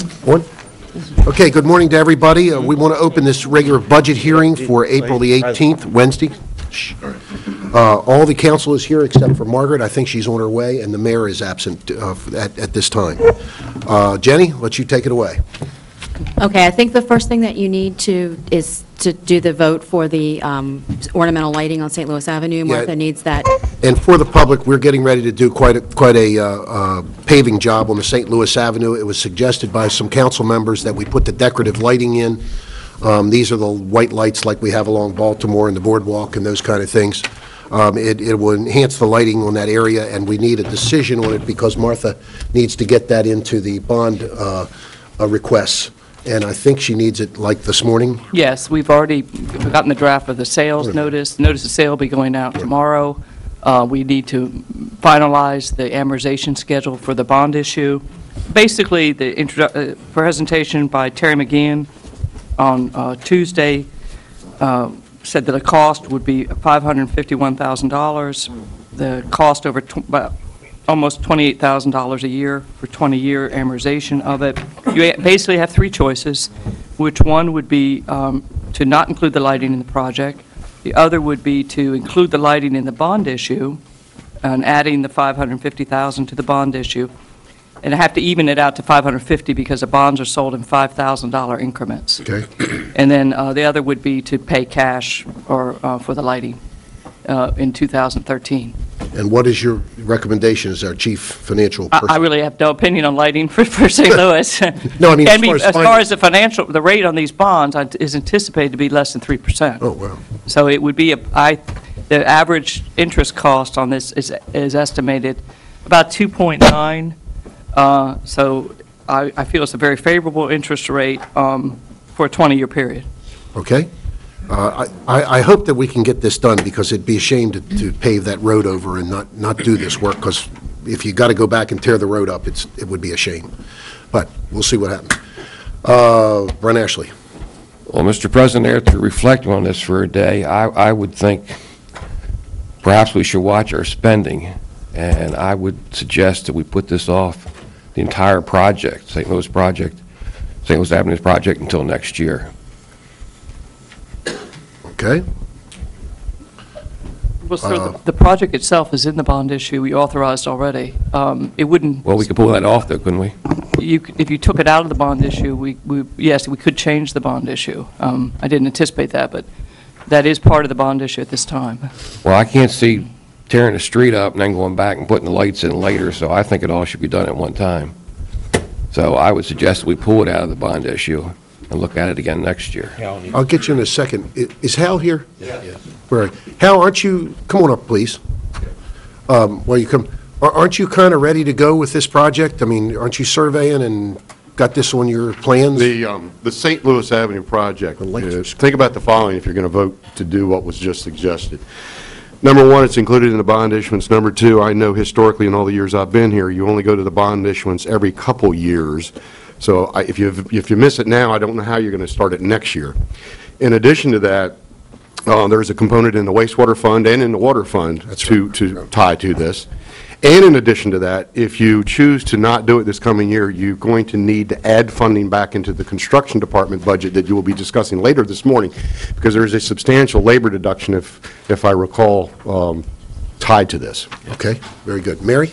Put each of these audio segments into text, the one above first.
On? Okay, good morning to everybody. We want to open this regular budget hearing for April the 18th, Wednesday. All the council is here except for Margaret. I think she's on her way, and the mayor is absent at this time. Jenny, let you take it away. Okay, I think the first thing that you need is to do the vote for the ornamental lighting on St. Louis Avenue. Martha needs that. And for the public, we're getting ready to do quite a paving job on the St. Louis Avenue. It was suggested by some council members that we put the decorative lighting in. These are the white lights like we have along Baltimore and the boardwalk and those kind of things. It will enhance the lighting on that area, and we need a decision on it because Martha needs to get that into the bond requests. And I think she needs it like this morning. Yes, we've already gotten the draft of the sales notice. Notice of sale will be going out tomorrow. We need to finalize the amortization schedule for the bond issue. Basically, the presentation by Terry McGeehan on Tuesday said that the cost would be $551,000. The cost over almost $28,000 a year for 20-year amortization of it. You basically have three choices, which one would be to not include the lighting in the project. The other would be to include the lighting in the bond issue and adding the $550,000 to the bond issue. And I have to even it out to $550 because the bonds are sold in $5,000 increments. Okay. And then the other would be to pay cash or for the lighting in 2013. And what is your recommendation as our chief financial person? I really have no opinion on lighting for St. Louis. No, I mean, as far as the rate on these bonds is anticipated to be less than 3%. Oh, wow. So it would be the average interest cost on this is estimated about 2.9. So I feel it's a very favorable interest rate for a 20-year period. Okay. I hope that we can get this done because it'd be a shame to pave that road over and not do this work, because if you got to go back and tear the road up, it would be a shame. But we'll see what happens. Brent Ashley. Well, Mr. President, after reflecting on this for a day, I would think perhaps we should watch our spending, and I would suggest that we put this off, the entire project, St. Louis Avenue project, until next year. Okay. Well, sir, the project itself is in the bond issue we authorized already. It wouldn't. Well, we could pull that off, though, couldn't we? If you took it out of the bond issue, yes, we could change the bond issue. I didn't anticipate that, but that is part of the bond issue at this time. Well, I can't see tearing the street up and then going back and putting the lights in later, so I think it all should be done at one time. So I would suggest that we pull it out of the bond issue and look at it again next year. I'll get you in a second. Is Hal here? Yeah. Where? Hal, aren't you, come on up, please. Well, you come. Aren't you kind of ready to go with this project? I mean, aren't you surveying and got this on your plans? The St. Louis Avenue project, think about the following if you're going to vote to do what was just suggested. Number one, it's included in the bond issuance. Number two, I know historically in all the years I've been here, you only go to the bond issuance every couple years. So if you miss it now, I don't know how you're going to start it next year. In addition to that, there's a component in the wastewater fund and in the water fund to tie to this. And in addition to that, if you choose to not do it this coming year, you're going to need to add funding back into the construction department budget that you will be discussing later this morning, because there is a substantial labor deduction, if I recall, tied to this. Okay, very good. Mary?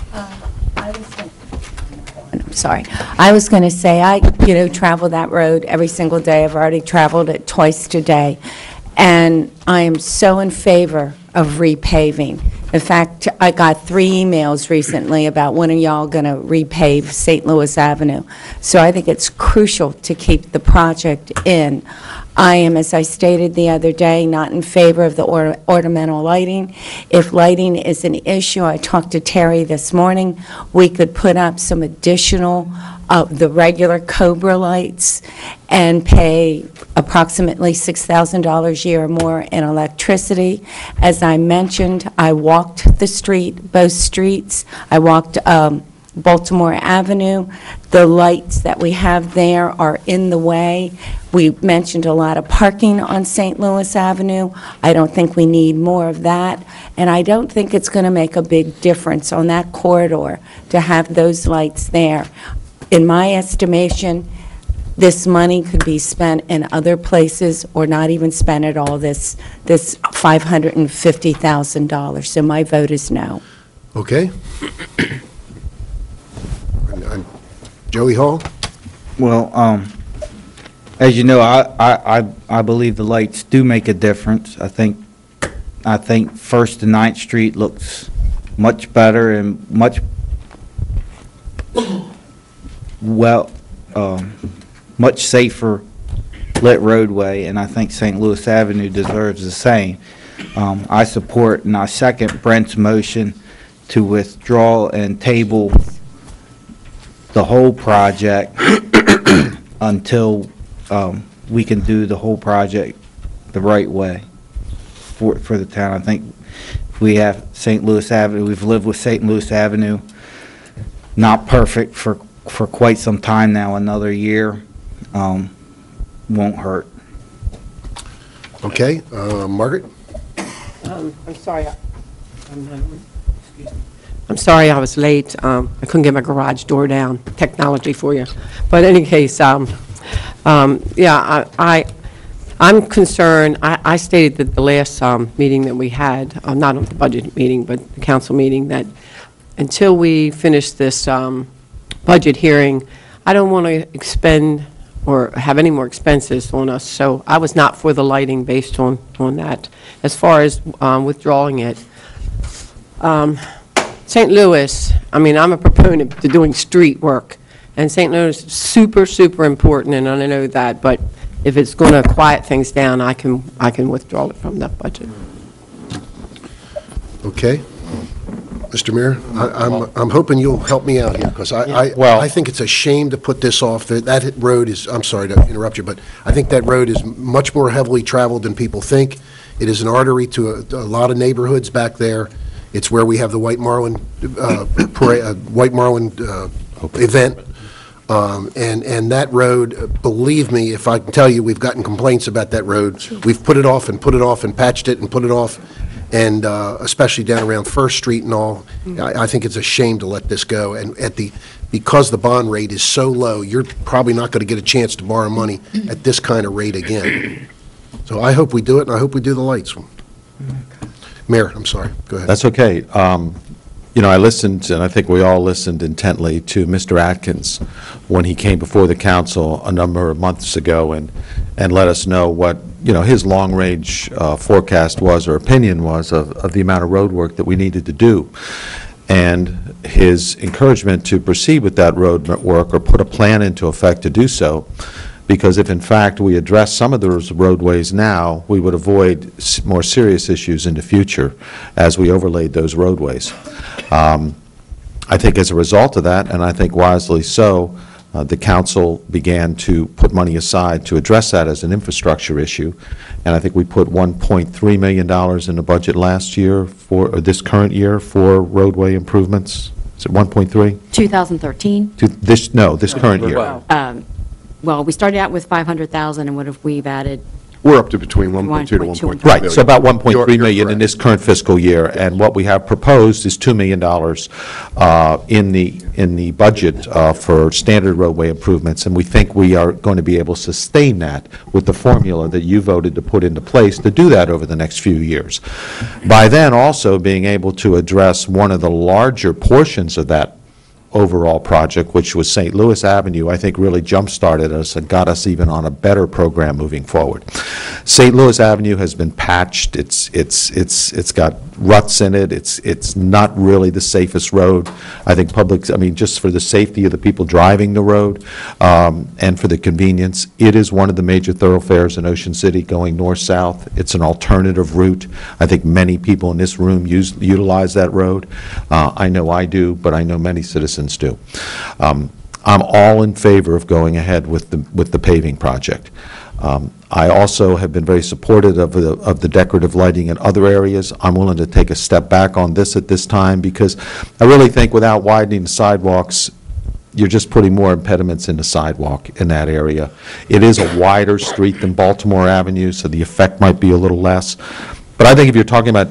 I'm sorry. I was going to say, I travel that road every single day. I've already traveled it twice today, and I am so in favor of repaving. In fact, I got 3 emails recently about when are y'all going to repave St. Louis Avenue. So I think it's crucial to keep the project in. I am, as I stated the other day, not in favor of the ornamental lighting. If lighting is an issue, I talked to Terry this morning, we could put up some additional the regular Cobra lights and pay approximately $6,000 a year or more in electricity. As I mentioned, I walked the street, both streets. I walked Baltimore Avenue. The lights that we have there are in the way. We mentioned a lot of parking on St. Louis Avenue. I don't think we need more of that, and I don't think it's going to make a big difference on that corridor to have those lights there. in my estimation, this money could be spent in other places or not even spent at all, this $550,000. So my vote is no. Okay. Joey Hall? Well, as you know, I believe the lights do make a difference. I think First and Ninth Street looks much better and much much safer lit roadway, and I think St. Louis Avenue deserves the same. I support and I second Brent's motion to withdraw and table the whole project until we can do the whole project the right way for the town. I think we have St. Louis Avenue, we've lived with St. Louis Avenue, not perfect for quite some time now. Another year won't hurt. Okay, Margaret? I'm sorry. I'm sorry I was late. I couldn't get my garage door down. Technology for you. But in any case, yeah, I'm concerned. I stated that the last meeting that we had, not the budget meeting, but the council meeting, that until we finish this budget hearing, I don't want to expend or have any more expenses on us. So I was not for the lighting based on that. As far as withdrawing it, St. Louis, I mean, I'm a proponent to doing street work, and St. Louis is super, super important, and I know that, but if it's going to quiet things down, I can withdraw it from that budget. Okay. Mr. Mayor, I'm hoping you'll help me out here, because I think it's a shame to put this off. That road is, I'm sorry to interrupt you, but I think that road is much more heavily traveled than people think. It is an artery to a lot of neighborhoods back there. It's where we have the White Marlin event. And that road, believe me, if I can tell you, we've gotten complaints about that road. We've put it off and put it off and patched it and put it off, and especially down around First Street and all. I think it's a shame to let this go. And because the bond rate is so low, you're probably not going to get a chance to borrow money at this kind of rate again. So I hope we do it, and I hope we do the lights. Mayor, I'm sorry. Go ahead. That's okay. You know, I listened, and I think we all listened intently to Mr. Atkins when he came before the council a number of months ago and let us know what, you know, his long-range forecast was or opinion was of the amount of road work that we needed to do. And his encouragement to proceed with that road work or put a plan into effect to do so, because if in fact we address some of those roadways now, we would avoid more serious issues in the future as we overlaid those roadways. I think as a result of that, and I think wisely so, the council began to put money aside to address that as an infrastructure issue, and I think we put $1.3 million in the budget last year or this current year for roadway improvements. Is it 1.3? 2013? This current year. Well, we started out with 500,000, and what if we've added? We're up to between 1.2 to 1.3 Right, million. so about 1.3 You're million in correct. this current fiscal year, and what we have proposed is $2 million in the budget for standard roadway improvements, and we think we are going to be able to sustain that with the formula that you voted to put into place to do that over the next few years. By then, also being able to address one of the larger portions of that overall project, which was St. Louis Avenue, I think really jump-started us and got us even on a better program moving forward. St. Louis Avenue has been patched. It's got ruts in it. It's not really the safest road. I think just for the safety of the people driving the road and for the convenience, it is one of the major thoroughfares in Ocean City going north-south. It's an alternative route. I think many people in this room utilize that road. I know I do, but I know many citizens do. I'm all in favor of going ahead with the paving project. I also have been very supportive of the decorative lighting in other areas. I'm willing to take a step back on this at this time because I really think without widening the sidewalks, you're just putting more impediments in the sidewalk in that area. It is a wider street than Baltimore Avenue, so the effect might be a little less. But I think if you're talking about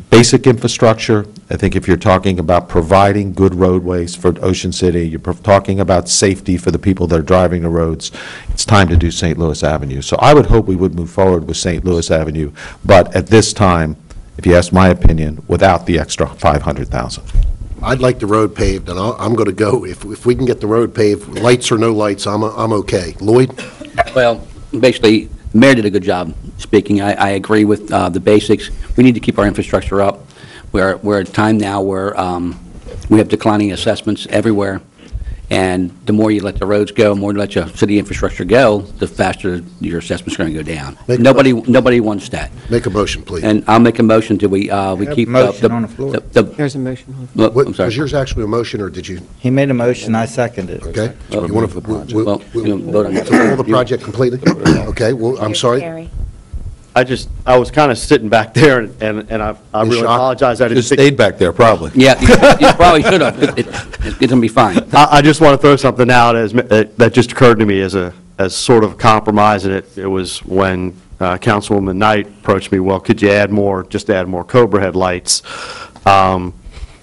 basic infrastructure. I think if you're talking about providing good roadways for Ocean City, you're talking about safety for the people that are driving the roads, it's time to do St. Louis Avenue. So I would hope we would move forward with St. Louis Avenue, but at this time, if you ask my opinion, without the extra $500,000. I'd like the road paved, and I'm going to go, if we can get the road paved, lights or no lights, I'm okay. Lloyd? Well, basically, the mayor did a good job speaking. I agree with the basics. We need to keep our infrastructure up. We're at a time now where we have declining assessments everywhere, and the more you let the roads go, the more you let your city infrastructure go, the faster your assessment's going to go down. Nobody wants that. Make a motion, please. And I'll make a motion to we keep motion on the floor. There's a motion on the I'm sorry. Was yours actually a motion, or did you, He made a motion, I seconded it. okay? Well, You want to, Well, you can vote on that. pull the project completely? Okay, well, I'm sorry. Gary. I was kind of sitting back there, and I really shocked? apologize. I didn't Just think. stayed back there, probably. Yeah, you probably should have. It's going to be fine. I just want to throw something out that just occurred to me as sort of a compromise, and it was when Councilwoman Knight approached me, well, could you add more Cobra headlights? I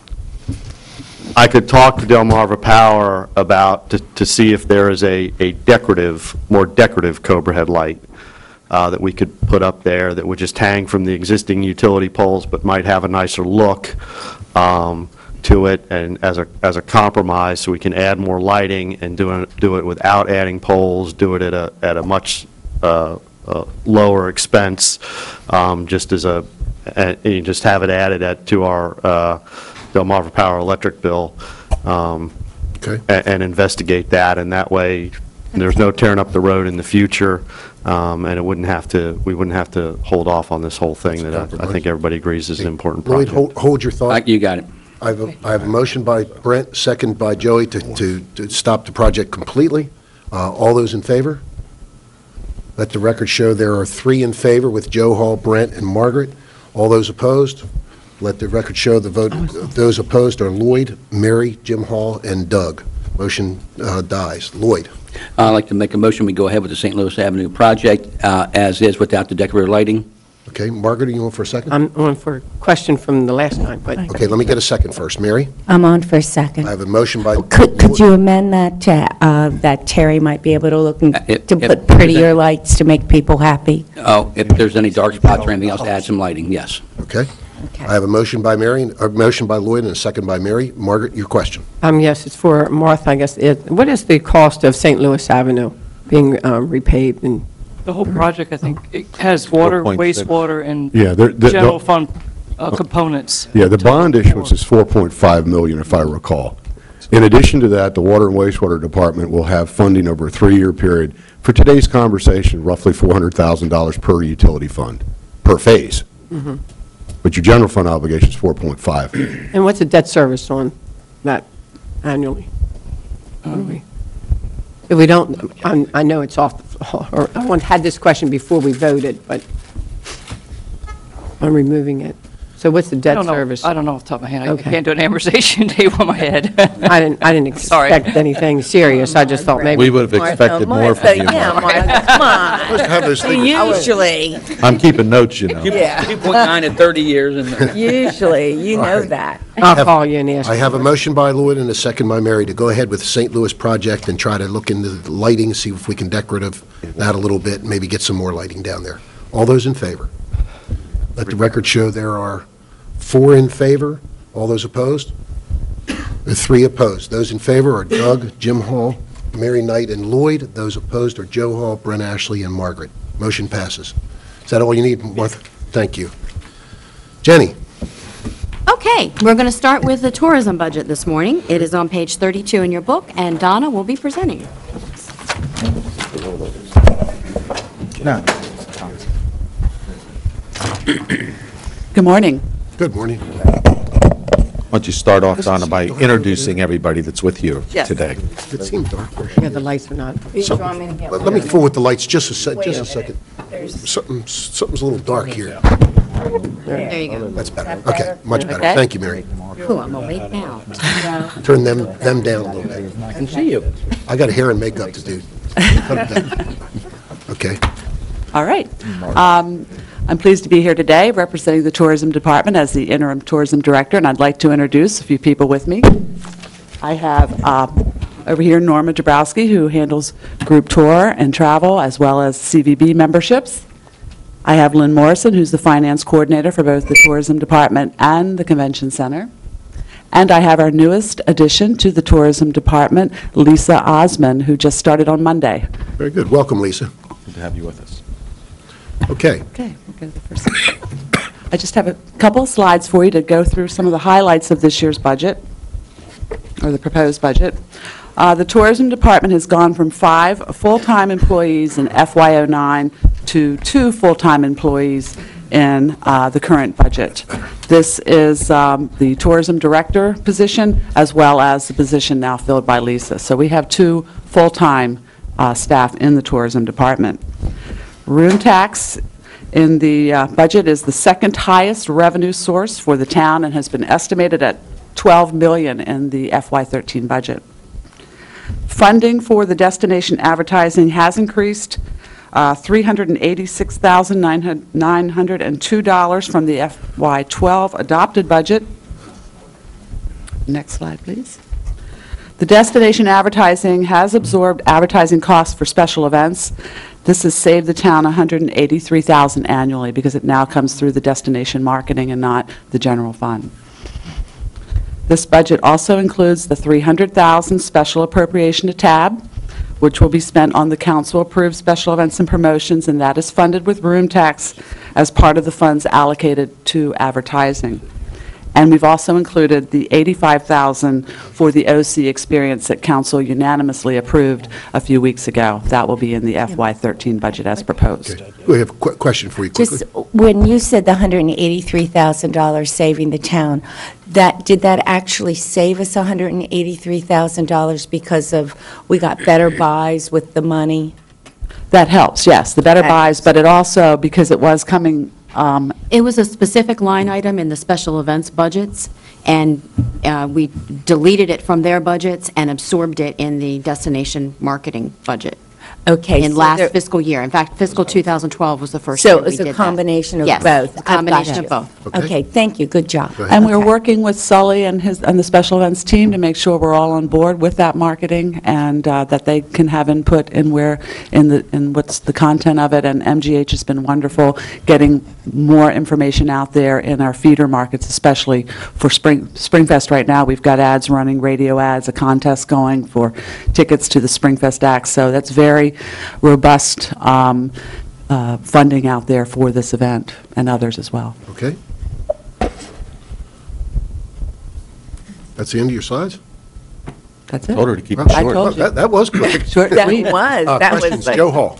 could talk to Delmarva Power about, to see if there is a more decorative Cobra headlight that we could put up there that would just hang from the existing utility poles, but might have a nicer look to it, and as a compromise, so we can add more lighting and do it without adding poles, do it at a much lower expense, just as and you just have it added to our Delmarva Power electric bill, Okay. and investigate that, and that way there's no tearing up the road in the future, and we wouldn't have to hold off on this whole thing that I think everybody agrees is an important Lloyd, project. hold your thought. You got it. I have a motion by Brent, second by Joey to stop the project completely. All those in favor? Let the record show there are 3 in favor with Joe Hall, Brent, and Margaret. All those opposed? Let the record show the vote. Those opposed are Lloyd, Mary, Jim Hall, and Doug. Motion dies. Lloyd? I'd like to make a motion, we go ahead with the St. Louis Avenue project as is without the decorative lighting. Okay, Margaret, are you on for a second? I'm on for a question from the last time, but Okay, let me get a second first. Mary? I'm on for a I second. have a motion by... Could you amend that that Terry might be able to look and If- to if- put prettier lights to make people happy? Oh, if there's any dark spots or anything else, add some lighting, yes. Okay. Okay. I have a motion by Mary, a motion by Lloyd, and a second by Mary. Margaret, your question. yes, it's for Martha, I guess. What is the cost of St. Louis Avenue being repaved? And The whole project, I think, it has water, 4.6. wastewater, and Yeah, general fund components. Yeah, the bond issuance is $4.5 million, if I recall. In addition to that, the Water and Wastewater Department will have funding over a 3-year period. For today's conversation, roughly $400,000 per utility fund, per phase. But your general fund obligation is 4.5. and what's the debt service on that annually? If we don't, I know it's off, or I had this question before we voted, but I'm removing it. So what's the I debt don't know. service? I don't know off the top of my head. I Okay. can't do an amortization table in my head. I didn't Sorry. expect anything serious. I just thought maybe. We would have expected more from you, Yeah, Martha. Martha, come on. Supposed to have those things. Usually, I'm keeping notes, you know. yeah, 2.9 in 30 years, and usually, you know that. I'll call you and ask. I have a motion by Lloyd and a second by Mary to go ahead with the St. Louis project and try to look into the lighting, see if we can decorative that a little bit, maybe get some more lighting down there. All those in favor? Let the record show there are 4 in favor. All those opposed? There are 3 opposed. Those in favor are Doug, Jim Hall, Mary Knight, and Lloyd. Those opposed are Joe Hall, Brent Ashley, and Margaret. Motion passes. Is that all you need, Martha? Thank you. Jenny? Okay, we're going to start with the tourism budget this morning. It is on page 32 in your book, and Donna will be presenting. No. Good morning. Good morning. Why don't you start off, Donna, by introducing everybody that's with you Yes. today? It seemed dark. Yeah, the lights are not. Let me fool with the lights just a second. Something's a little dark here. There you go. That's better. Okay, much better. Okay. Thank you, Mary. Ooh, I'm awake now. Turn them down a little bit. I can see you. I got hair and makeup to do. Okay. All right. I'm pleased to be here today representing the Tourism Department as the interim tourism director, and I'd like to introduce a few people with me. I have over here Norma Dabrowski, who handles group tour and travel, as well as CVB memberships. I have Lynn Morrison, who's the finance coordinator for both the Tourism Department and the Convention Center. And I have our newest addition to the Tourism Department, Lisa Osman, who just started on Monday. Very good. Welcome, Lisa. Good to have you with us. Okay. Okay, we'll go to the first. I just have a couple of slides for you to go through some of the highlights of this year's budget, or the proposed budget. The Tourism Department has gone from 5 full-time employees in FY09 to 2 full-time employees in the current budget. This is the tourism director position, as well as the position now filled by Lisa. So we have 2 full-time staff in the tourism department. Room tax in the budget is the second highest revenue source for the town and has been estimated at $12 million in the FY13 budget. Funding for the destination advertising has increased $386,902 from the FY12 adopted budget. Next slide, please. The destination advertising has absorbed advertising costs for special events. This has saved the town $183,000 annually because it now comes through the destination marketing and not the general fund. This budget also includes the $300,000 special appropriation to TAB, which will be spent on the council-approved special events and promotions, and that is funded with room tax as part of the funds allocated to advertising. And we've also included the $85,000 for the OC experience that council unanimously approved a few weeks ago. That will be in the FY13 budget as proposed. Okay. We have a question for you quickly. Just when you said the $183,000 saving the town, did that actually save us $183,000 because of we got better buys with the money? That helps, yes, the better buys, but it also, because it was coming. It was a specific line item in the special events budgets, and we deleted it from their budgets and absorbed it in the destination marketing budget. Okay. In so last fiscal year. In fact, fiscal 2012 was the first So year it we was did a that. combination of Yes, both. a combination I've of got you. both. Okay, thank you, good job. Go ahead. And we're Okay. working with Sully and the special events team to make sure we're all on board with that marketing and that they can have input in what's the content of it. And MGH has been wonderful getting more information out there in our feeder markets, especially for Springfest right now. We've got ads running, radio ads, a contest going for tickets to the Springfest acts. So that's very robust funding out there for this event and others as well. Okay. That's the end of your slides? That's it. Told her to keep it I short. told you. That was quick. Short and sweet. Questions? Joe Hall.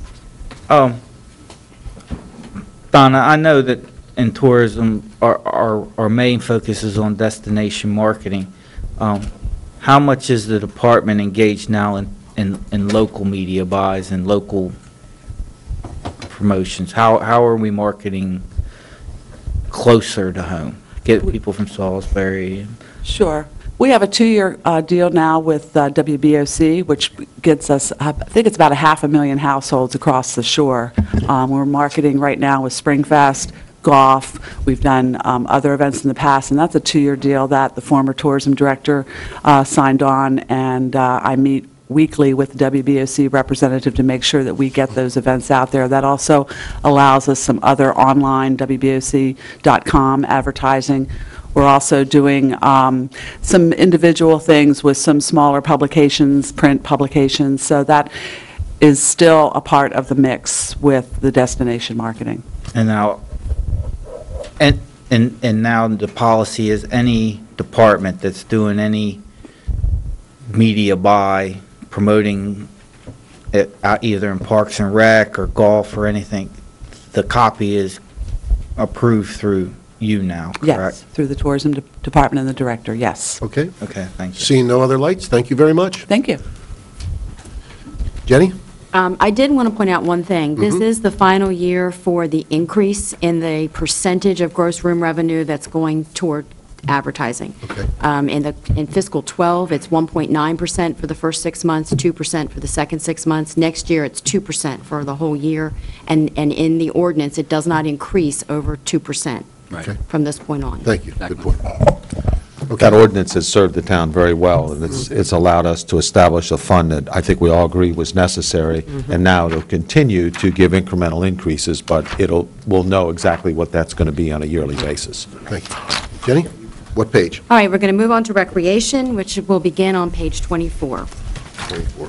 Donna, I know that in tourism, our main focus is on destination marketing. How much is the department engaged now in local media buys and local promotions? How are we marketing closer to home? Get people from Salisbury? Sure. We have a 2-year deal now with WBOC, which gets us, I think it's about 500,000 households across the shore. We're marketing right now with Springfest, golf. We've done other events in the past, and that's a 2-year deal that the former tourism director signed on, and I meet weekly with the WBOC representative to make sure that we get those events out there. That also allows us some other online WBOC.com advertising. We're also doing some individual things with some smaller publications, print publications, so that is still a part of the mix with the destination marketing. And now, now the policy is any department that's doing any media buy, promoting it either in Parks and Rec or golf or anything, the copy is approved through you now, correct? Yes, through the tourism department and the director, yes. Okay. Okay, thank you. Seeing no other lights, thank you very much. Thank you. Jenny? I did want to point out one thing. This is the final year for the increase in the percentage of gross room revenue that's going toward advertising. Okay. In fiscal '12, it's 1.9% for the first 6 months, 2% for the second 6 months. Next year, it's 2% for the whole year, and in the ordinance, it does not increase over 2% Okay. from this point on. Thank you. Good point. That ordinance has served the town very well, and it's allowed us to establish a fund that I think we all agree was necessary, and now it'll continue to give incremental increases, but we'll know exactly what that's going to be on a yearly basis. Thank you. Jenny, what page? All right, we're going to move on to recreation, which will begin on page 24. 24.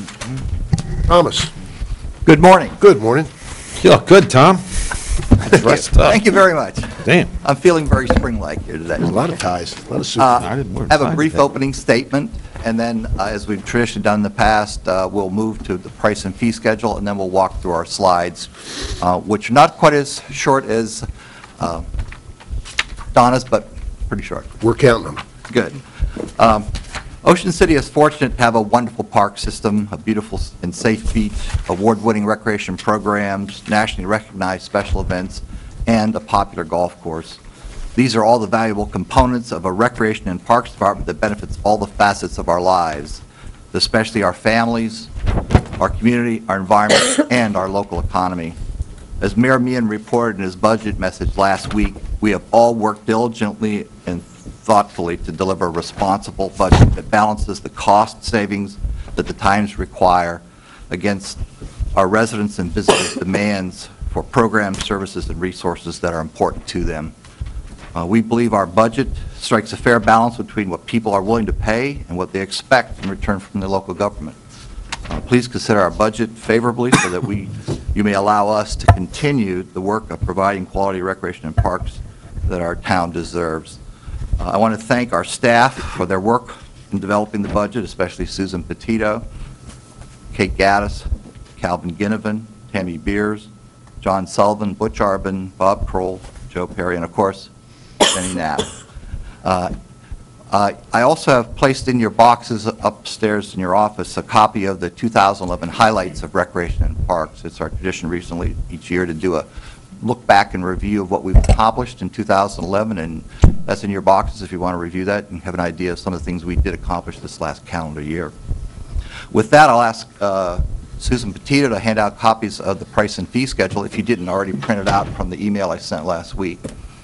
Thomas? Good morning. Good morning. You look good, Tom. Dressed up. Thank you very much. Damn. I'm feeling very spring-like here today. A lot of ties, a lot of suits. I didn't wear I have a ties brief today. opening statement, and then, as we've traditionally done in the past, we'll move to the price and fee schedule, and then we'll walk through our slides, which are not quite as short as Donna's, but pretty short. We're counting them. Good. Ocean City is fortunate to have a wonderful park system, a beautiful and safe beach, award-winning recreation programs, nationally recognized special events, and a popular golf course. These are all the valuable components of a recreation and parks department that benefits all the facets of our lives, especially our families, our community, our environment, and our local economy. As Mayor Meehan reported in his budget message last week, we have all worked diligently and thoughtfully to deliver a responsible budget that balances the cost savings that the times require against our residents' and visitors' demands for programs, services, and resources that are important to them. We believe our budget strikes a fair balance between what people are willing to pay and what they expect in return from the local government. Please consider our budget favorably so that you may allow us to continue the work of providing quality recreation and parks that our town deserves. I want to thank our staff for their work in developing the budget, especially Susan Petito, Kate Gaddis, Calvin Ginnivan, Tammy Beers, John Sullivan, Butch Arbin, Bob Kroll, Joe Perry, and of course, Jenny Knapp. I also have placed in your boxes upstairs in your office a copy of the 2011 highlights of recreation and parks. It's our tradition recently each year to do a look back and review of what we've accomplished in 2011, and that's in your boxes if you want to review that and have an idea of some of the things we did accomplish this last calendar year. With that, I'll ask Susan Petito to hand out copies of the price and fee schedule if you didn't already print it out from the email I sent last week.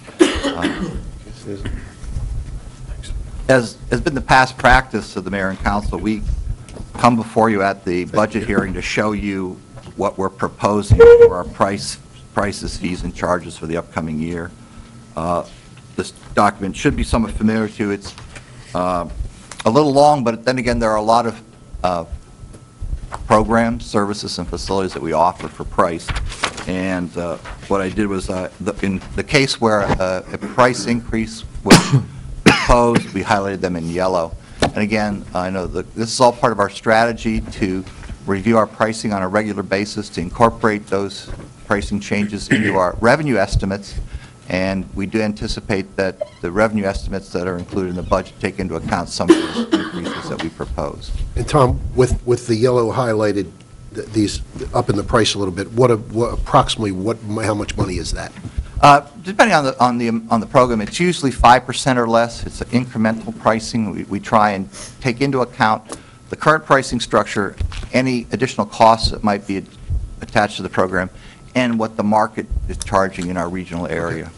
As has been the past practice of the mayor and council, we come before you at the budget hearing to show you what we're proposing for our prices, fees, and charges for the upcoming year. This document should be somewhat familiar to you. It's a little long, but then again, there are a lot of programs, services, and facilities that we offer for price. And what I did was, in the case where a price increase was proposed, we highlighted them in yellow. And again, I know that this is all part of our strategy to review our pricing on a regular basis, to incorporate those pricing changes into our revenue estimates, and we do anticipate that the revenue estimates that are included in the budget take into account some of those increases that we proposed. And Tom, with the yellow highlighted, these up in the price a little bit, approximately how much money is that? Depending on the program, it's usually 5% or less. It's an incremental pricing. We try and take into account the current pricing structure, any additional costs that might be attached to the program, and what the market is charging in our regional area.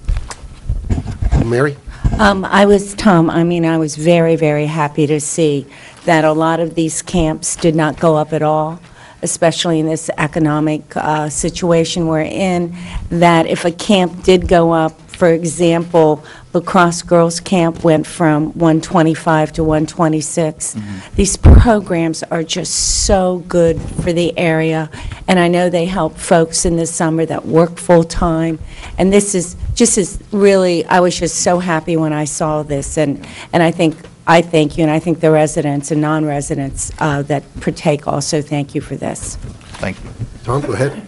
Mary? I was very, very happy to see that a lot of these camps did not go up at all, especially in this economic situation we're in, that if a camp did go up, for example, La Crosse Girls Camp went from 125 to 126. These programs are just so good for the area, and I know they help folks in the summer that work full-time, and this is really, I was just so happy when I saw this, and I thank you, and I think the residents and non-residents that partake also thank you for this. Thank you. Tom, go ahead.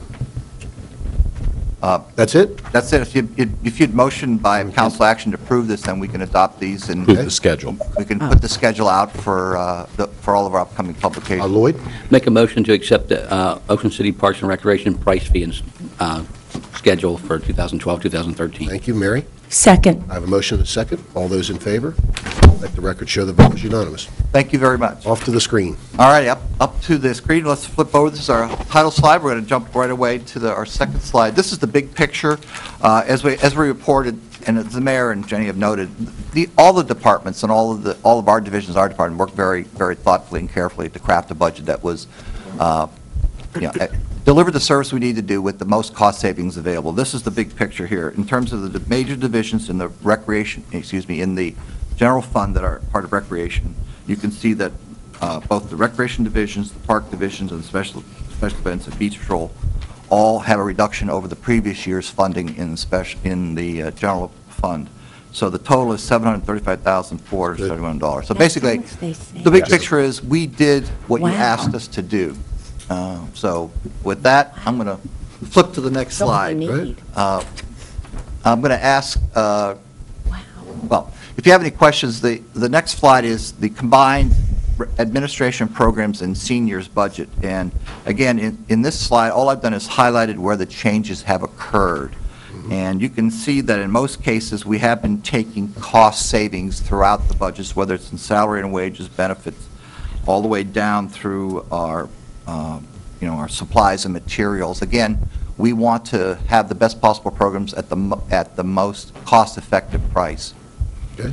That's it? That's it. If you'd motion by council action to approve this, then we can adopt these and Approve the schedule. we can put the schedule out for all of our upcoming publications. Lloyd? Make a motion to accept the Ocean City Parks and Recreation price fee and schedule for 2012, 2013. Thank you, Mary. Second. I have a motion and a second. All those in favor? Let the record show the vote was unanimous. Thank you very much. Off to the screen. All right, up to the screen. Let's flip over. This is our title slide. We're going to jump right away to our second slide. This is the big picture. As we reported, and as the mayor and Jenny have noted, all the departments and all of our divisions, our department, worked very, very thoughtfully and carefully to craft a budget that was, delivered the service we need to do with the most cost savings available. This is the big picture here. In terms of the major divisions in the in the general fund that are part of recreation, you can see that both the recreation divisions, the park divisions, and the special events and beach patrol all have a reduction over the previous year's funding in the general fund. So the total is $735,471. So basically, the big picture is we did what you asked us to do. So with that, I'm going to flip to the next slide. I'm going to ask, well, if you have any questions, the next slide is the combined administration programs and seniors budget. And again, in this slide, all I've done is highlighted where the changes have occurred. And you can see that in most cases, we have been taking cost savings throughout the budgets, whether it's in salary and wages, benefits, all the way down through our our supplies and materials. Again, we want to have the best possible programs at the most cost-effective price. Okay.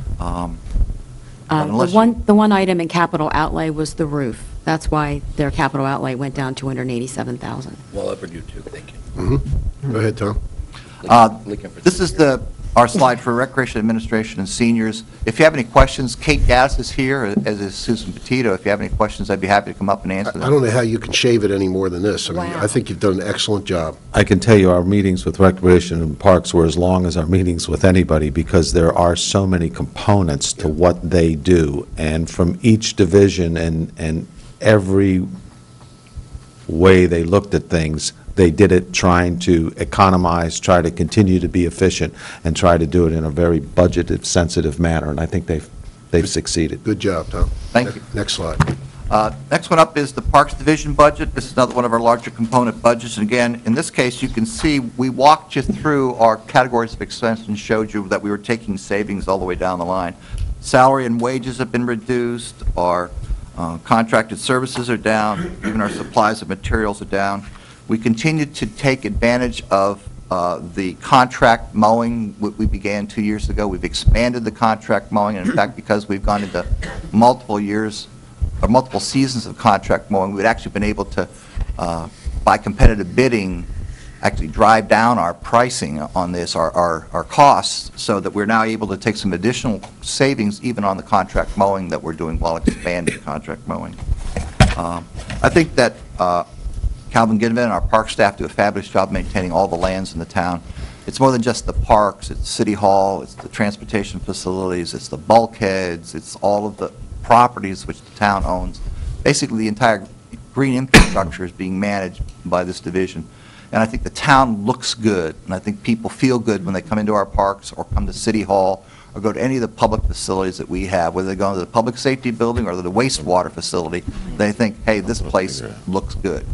The one item in capital outlay was the roof. That's why their capital outlay went down $287,000. Well overdue, too. Thank you. Go ahead, Tom. This is our slide for Recreation Administration and Seniors. If you have any questions, Kate Gass is here, as is Susan Petito. If you have any questions, I'd be happy to come up and answer them. I don't know how you can shave it any more than this. I mean, I think you've done an excellent job. I can tell you our meetings with Recreation and Parks were as long as our meetings with anybody because there are so many components to what they do. And from each division and every way they looked at things, they did it trying to economize, try to continue to be efficient, and try to do it in a very budget-sensitive manner. And I think they've succeeded. Good job, Tom. Thank you. Next slide. Next one up is the Parks Division budget. This is another one of our larger component budgets. And again, in this case, you can see we walked you through our categories of expense and showed you that we were taking savings all the way down the line. Salary and wages have been reduced. Our contracted services are down. Even our supplies and materials are down. We continue to take advantage of the contract mowing we began 2 years ago. We've expanded the contract mowing, and in fact, because we've gone into multiple years or multiple seasons of contract mowing, we've actually been able to, by competitive bidding, actually drive down our pricing on this, our costs, so that we're now able to take some additional savings even on the contract mowing that we're doing while expanding contract mowing. I think that Calvin Ginnivan and our park staff do a fabulous job maintaining all the lands in the town. It's more than just the parks, it's City Hall, it's the transportation facilities, it's the bulkheads, it's all of the properties which the town owns. Basically, the entire green infrastructure is being managed by this division. And I think the town looks good, and I think people feel good when they come into our parks or come to City Hall or go to any of the public facilities that we have, whether they go to the public safety building or the wastewater facility, they think, hey, this place looks good.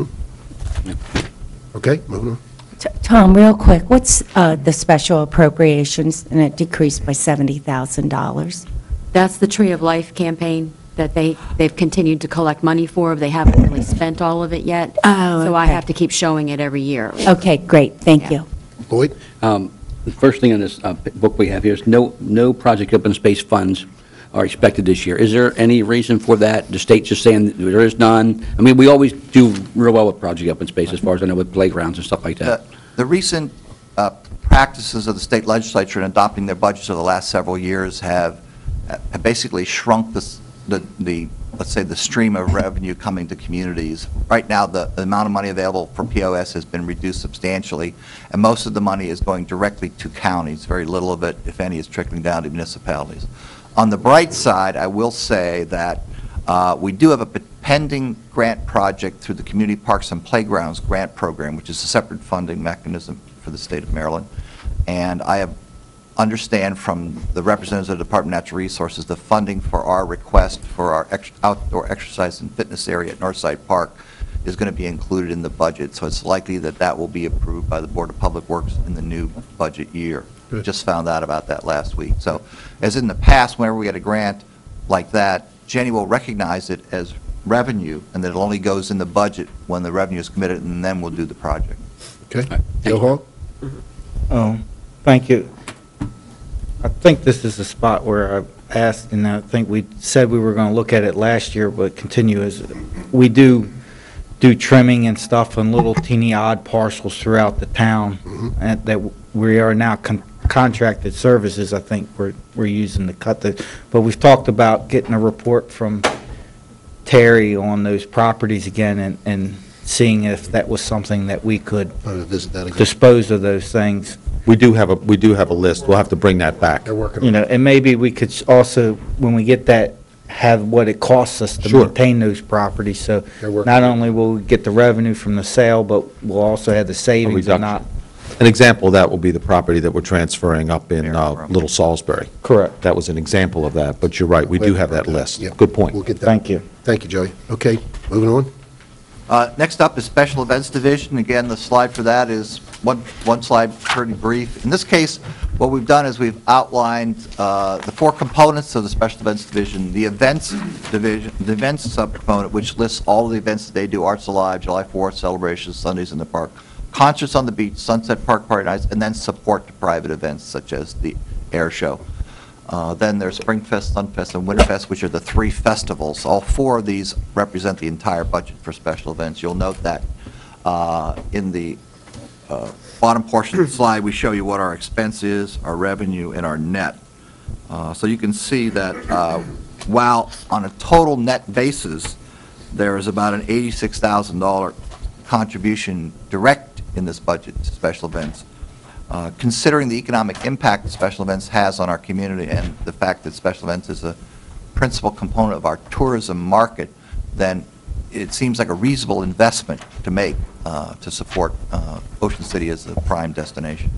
Okay, moving on. Tom, real quick, what's the special appropriations, and it decreased by $70,000? That's the Tree of Life campaign that they've continued to collect money for. They haven't really spent all of it yet. Oh, So I okay. have to keep showing it every year. Okay, great, thank you. Lloyd? The first thing on this book we have here is no project open space funds are expected this year. Is there any reason for that? The state's just saying there is none? I mean, we always do real well with project open space, as far as I know, with playgrounds and stuff like that. The recent practices of the state legislature in adopting their budgets over the last several years have basically shrunk let's say, the stream of revenue coming to communities. Right now, the amount of money available for POS has been reduced substantially, and most of the money is going directly to counties. Very little of it, if any, is trickling down to municipalities. On the bright side, I will say that we do have a pending grant project through the Community Parks and Playgrounds Grant Program, which is a separate funding mechanism for the state of Maryland. And I understand from the representatives of the Department of Natural Resources the funding for our request for our outdoor exercise and fitness area at Northside Park is going to be included in the budget. So it's likely that that will be approved by the Board of Public Works in the new budget year. Good. Just found out about that last week. So as in the past, whenever we get a grant like that, Jenny will recognize it as revenue, and that it only goes in the budget when the revenue is committed, and then we'll do the project. Okay. Joe Hall? Thank you. I think this is a spot where I asked, and I think we said we were going to look at it last year, but continue as, we do trimming and stuff on little teeny odd parcels throughout the town, and that we are now contracted services, I think we're using to cut the, but we've talked about getting a report from Terry on those properties again and seeing if that was something that we could Visit that again. dispose of those things. We do have a list. We'll have to bring that back. They're working You on it. know, and maybe we could also, when we get that, have what it costs us to Sure. maintain those properties. So They're working not on it. only will we get the revenue from the sale, but we'll also have the savings reduction. and not. An example of that will be the property that we're transferring up in Maryland. Little Salisbury. Correct. That was an example of that, but you're right, we do have that list. Yeah. Good point. We'll get that. Thank you. Thank you, Joey. Okay, moving on. Next up is Special Events Division. Again, the slide for that is one slide, pretty brief. In this case, what we've done is we've outlined the four components of the Special Events Division. The Events Division, the Events subcomponent, which lists all of the events that they do: Arts Alive, July 4th, celebrations, Sundays in the Park, concerts on the beach, Sunset Park Party Nights, and then support to private events such as the air show. Then there's Springfest, Sunfest, and Winterfest, which are the three festivals. All four of these represent the entire budget for special events. You'll note that in the bottom portion of the slide, we show you what our expense is, our revenue, and our net. So you can see that while on a total net basis, there is about an $86,000 contribution direct in this budget to special events. Considering the economic impact that special events has on our community and the fact that special events is a principal component of our tourism market, then it seems like a reasonable investment to make to support Ocean City as a prime destination.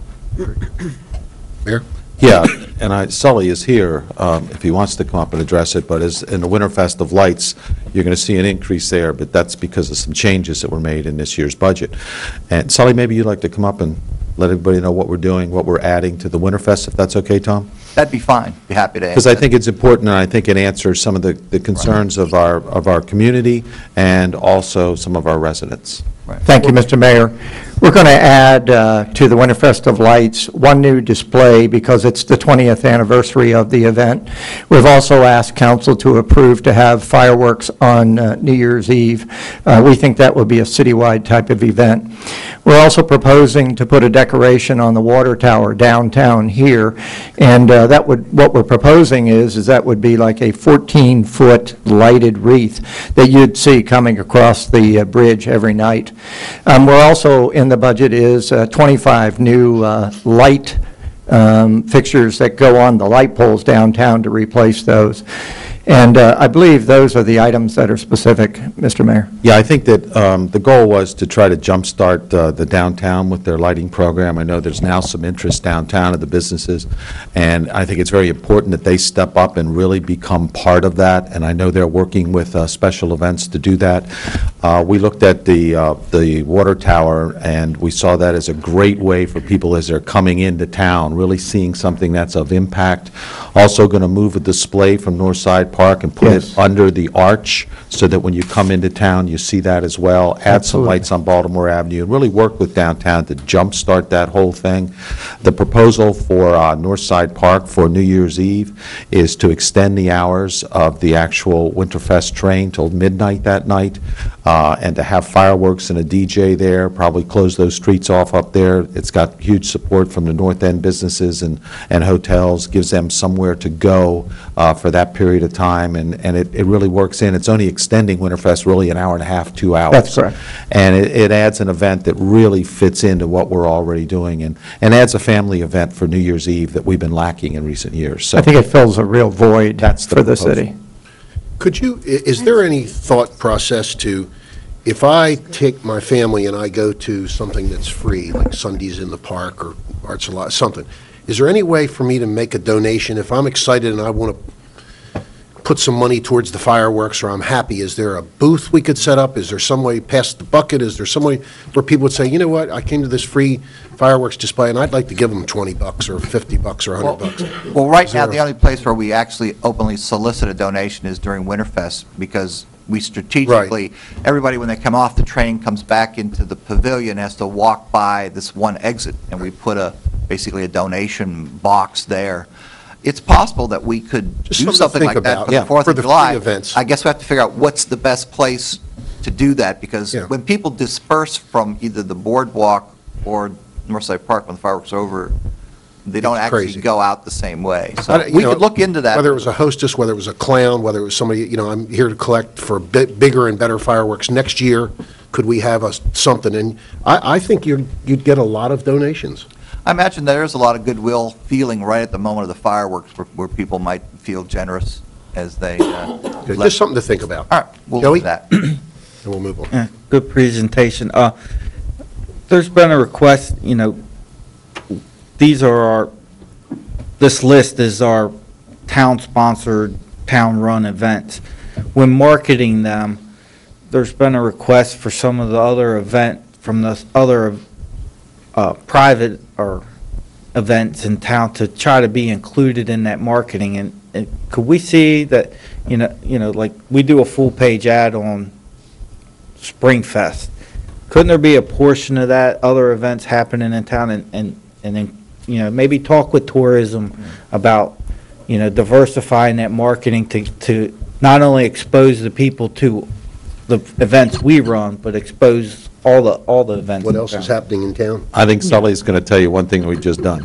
Mayor? Yeah, and Sully is here if he wants to come up and address it, but as in the Winterfest of Lights, you're going to see an increase there, but that's because of some changes that were made in this year's budget. And Sully, maybe you'd like to come up and let everybody know what we're doing, what we're adding to the Winterfest, if that's okay, Tom? That'd be fine. Be happy to answer. Because I think it's important, and I think it answers some of the concerns of our community and also some of our residents. Thank you, Mr. Mayor. We're going to add to the Winterfest of Lights one new display because it's the 20th anniversary of the event. We've also asked council to approve to have fireworks on New Year's Eve. We think that would be a citywide type of event. We're also proposing to put a decoration on the water tower downtown here, and what we're proposing is that would be like a 14-foot lighted wreath that you'd see coming across the bridge every night. We're also, in the budget is 25 new light fixtures that go on the light poles downtown to replace those. And I believe those are the items that are specific, Mr. Mayor. Yeah, I think that the goal was to try to jumpstart the downtown with their lighting program. I know there's now some interest downtown of the businesses, and I think it's very important that they step up and really become part of that, and I know they're working with special events to do that. We looked at the water tower, and we saw that as a great way for people as they're coming into town, really seeing something that's of impact. Also going to move a display from Northside Park and put Yes. it under the arch so that when you come into town, you see that as well. Add some Absolutely. lights on Baltimore Avenue and really work with downtown to jumpstart that whole thing. The proposal for Northside Park for New Year's Eve is to extend the hours of the actual Winterfest train till midnight that night, and to have fireworks and a DJ there, probably close those streets off up there. It's got huge support from the North End businesses and hotels, gives them somewhere to go for that period of time, and it really works in. It's only extending Winterfest really an hour and a half, 2 hours. That's correct. And it adds an event that really fits into what we're already doing, and adds a family event for New Year's Eve that we've been lacking in recent years. So I think it fills a real void That's the for the proposal. city. Could you, is there any thought process to, if I take my family and I go to something that's free, like Sundays in the Park or Arts Alive, something, is there any way for me to make a donation if I'm excited and I want to put some money towards the fireworks, or I'm happy, is there a booth we could set up? Is there some way past the bucket? Is there some way where people would say, you know what, I came to this free fireworks display, and I'd like to give them $20 or $50 or $100? Well, right Is now, there the a- only place where we actually openly solicit a donation is during Winterfest, because we strategically, everybody, when they come off the train, comes back into the pavilion, has to walk by this one exit, and we put basically a donation box there. It's possible that we could Just do something to something think like that about. for the Yeah, 4th for of the July. free events. I guess we have to figure out what's the best place to do that, because Yeah. when people disperse from either the boardwalk or Northside Park when the fireworks are over, they don't It's actually crazy. go out the same way. I So don't- you we know, could look into that. Whether it was a hostess, whether it was a clown, whether it was somebody, I'm here to collect for bigger and better fireworks. Next year, could we have something? And I think you'd get a lot of donations. I imagine there's a lot of goodwill feeling right at the moment of the fireworks where people might feel generous as they Good. let- Just something to think about. All right, we'll Joey? do that. And we'll move on. Yeah, good presentation. There's been a request, this list is our town-sponsored, town-run events. When marketing them, there's been a request for some of the other from the other private or events in town to try to be included in that marketing. And could we see that, like we do a full-page ad on Springfest? Couldn't there be a portion of that, other events happening in town, and then, maybe talk with tourism about, diversifying that marketing to not only expose the people to the events we run, but expose all the events. What in else is town. happening in town? I think Sully's going to tell you one thing we've just done.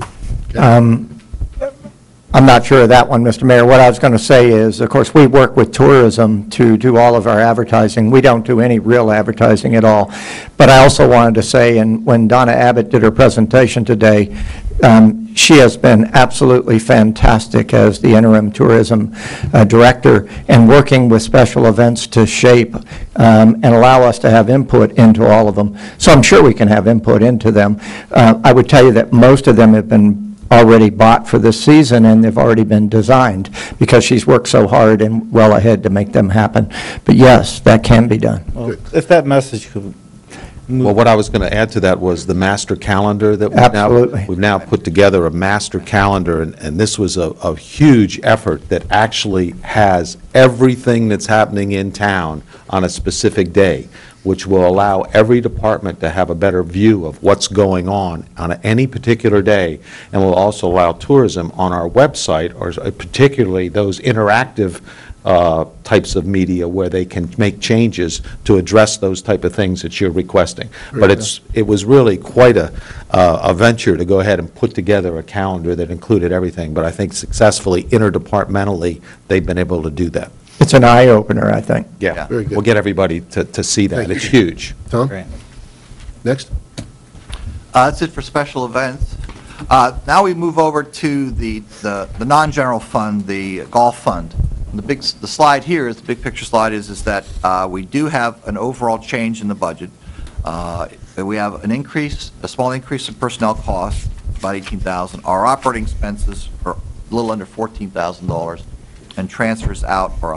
I'm not sure of that one, Mr. Mayor. What I was going to say is, of course, we work with tourism to do all of our advertising. We don't do any real advertising at all. But I also wanted to say, and when Donna Abbott did her presentation today, she has been absolutely fantastic as the interim tourism director and working with special events to shape and allow us to have input into all of them. So I'm sure we can have input into them. I would tell you that most of them have been already bought for this season, and they've already been designed because she's worked so hard and well ahead to make them happen. But yes, that can be done. Well, if that message could Well, what I was going to add to that was the master calendar that Absolutely. we've now put together a master calendar, and this was a huge effort that actually has everything that's happening in town on a specific day, which will allow every department to have a better view of what's going on any particular day, and will also allow tourism on our website, or particularly those interactive types of media where they can make changes to address those type of things that you're requesting. But it was really quite a venture to go ahead and put together a calendar that included everything, but I think successfully, interdepartmentally, they've been able to do that. It's an eye-opener, I think. Yeah, Very good. we'll get everybody to see that. Thank you. It's huge. Tom? Great. Next? That's it for special events. Now we move over to the non-general fund, the golf fund. The slide here is, the big picture slide is that we do have an overall change in the budget. We have an increase, a small increase in personnel costs, about $18,000. Our operating expenses are a little under $14,000, and transfers out are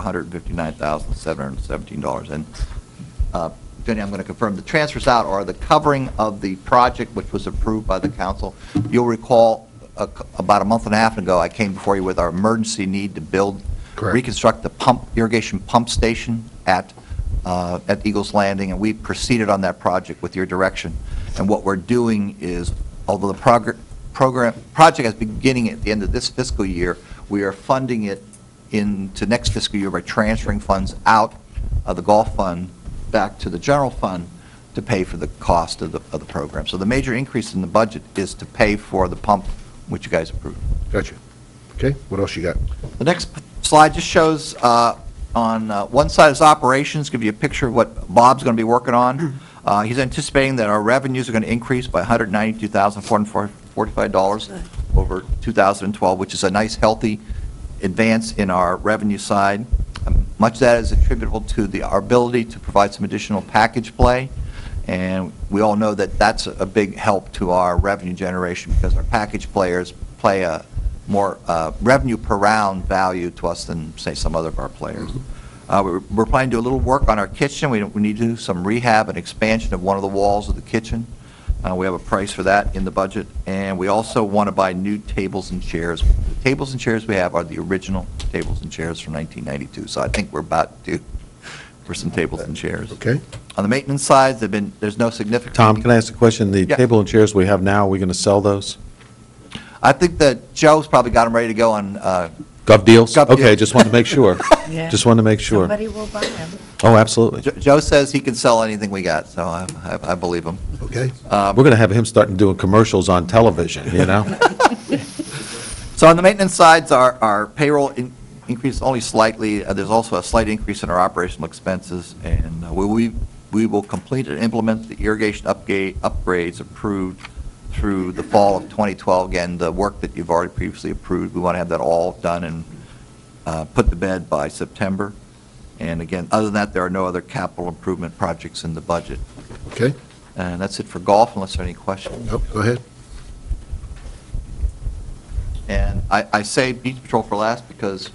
$159,717. And Jenny, I'm going to confirm, the transfers out are the covering of the project which was approved by the council. You'll recall about a month and a half ago, I came before you with our emergency need to reconstruct the irrigation pump station at Eagles Landing, and we proceeded on that project with your direction. And what we're doing is, although the project is beginning at the end of this fiscal year, we are funding it into next fiscal year by transferring funds out of the golf fund back to the general fund to pay for the cost of the program. So the major increase in the budget is to pay for the pump, which you guys approved. Gotcha. Okay, what else you got? The next slide just shows on one side is operations, give you a picture of what Bob's going to be working on. He's anticipating that our revenues are going to increase by $192,445 over 2012, which is a nice, healthy advance in our revenue side. Much of that is attributable to our ability to provide some additional package play, and we all know that that's a big help to our revenue generation because our package players play a more revenue per round value to us than, say, some other of our players. We're planning to do a little work on our kitchen. We need to do some rehab and expansion of one of the walls of the kitchen. We have a price for that in the budget. And we also want to buy new tables and chairs. The tables and chairs we have are the original tables and chairs from 1992. So I think we're about due for some tables and chairs. Okay. On the maintenance side, there's no significant... Tom, can I ask a question? The Yeah. table and chairs we have now, are we going to sell those? I think that Joe's probably got them ready to go on... Gov deals? Gov Okay, deals. just wanted to make sure. Yeah. Just wanted to make sure. Somebody will buy them. Oh, absolutely. Joe says he can sell anything we got, so I believe him. Okay. We're going to have him starting doing commercials on television, you know? So on the maintenance sides, our payroll increased only slightly. There's also a slight increase in our operational expenses, and we will complete and implement the irrigation upgrades approved through the fall of 2012. Again, the work that you've already previously approved, we want to have that all done and put to bed by September. And again, other than that, there are no other capital improvement projects in the budget. Okay. And that's it for golf, unless there are any questions. Oh, go ahead. And I say Beach Patrol for last because,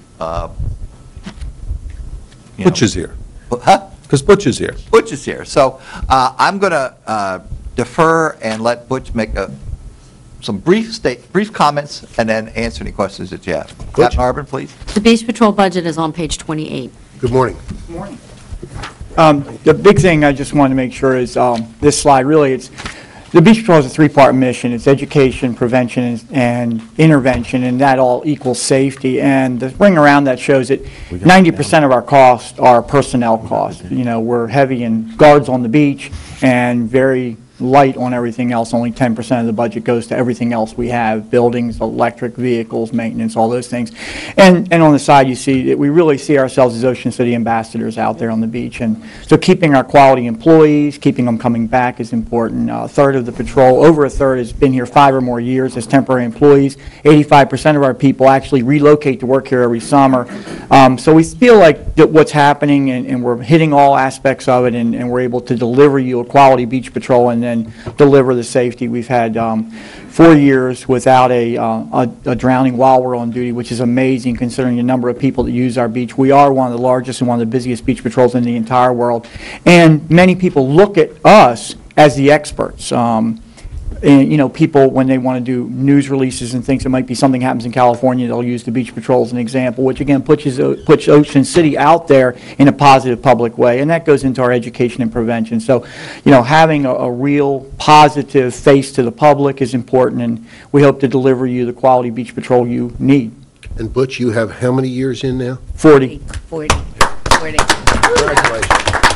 Butch is here. Huh? Because Butch is here. Butch is here. So I'm going to defer and let Butch make some brief comments and then answer any questions that you have. Captain Arbin, please. The Beach Patrol budget is on page 28. Good morning. Good morning. The big thing I just wanted to make sure is this slide, really, it's the Beach Patrol is a three-part mission. It's education, prevention, and intervention, and that all equals safety. And the ring around that shows that 90% of our costs are personnel costs. You know, we're heavy in guards on the beach and very light on everything else. Only 10% of the budget goes to everything else we have, buildings, electric vehicles, maintenance, all those things. And on the side, you see that we really see ourselves as Ocean City ambassadors out there on the beach. And so keeping our quality employees, keeping them coming back is important. A third of the patrol, over a third, has been here 5 or more years as temporary employees. 85% of our people actually relocate to work here every summer. So we feel like that what's happening, and we're hitting all aspects of it, and we're able to deliver you a quality beach patrol and then deliver the safety. We've had 4 years without a drowning while we're on duty, which is amazing considering the number of people that use our beach. We are one of the largest and one of the busiest beach patrols in the entire world. And many people look at us as the experts. And, you know, people, when they want to do news releases and things, it might be something happens in California, they'll use the Beach Patrol as an example, which again puts Ocean City out there in a positive public way, and that goes into our education and prevention. So, you know, having a real positive face to the public is important, and we hope to deliver you the quality Beach Patrol you need. And Butch, you have how many years in now? 40. 40. Congratulations.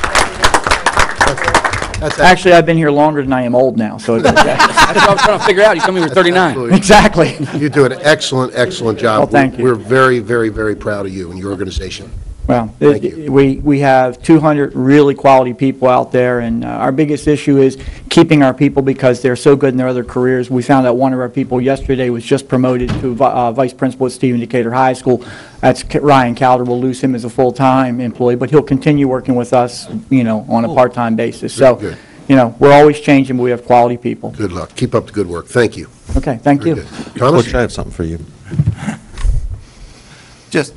Actually, I've been here longer than I am old now, so it's okay. That's what I was trying to figure out. You told me you were 39. Exactly. You do an excellent, excellent job. Well, thank you. We're very, very, very proud of you and your organization. Well, Thank you. we have 200 really quality people out there, and our biggest issue is keeping our people because they're so good in their other careers. We found out one of our people yesterday was just promoted to vice principal at Stephen Decatur High School. That's Ryan Calder. We'll lose him as a full-time employee, but he'll continue working with us, you know, on a part-time basis. So, good. you know, we're always changing, but we have quality people. Good luck. Keep up the good work. Thank you. Okay, thank Very you. good. Thomas? Butch, I have something for you. Just,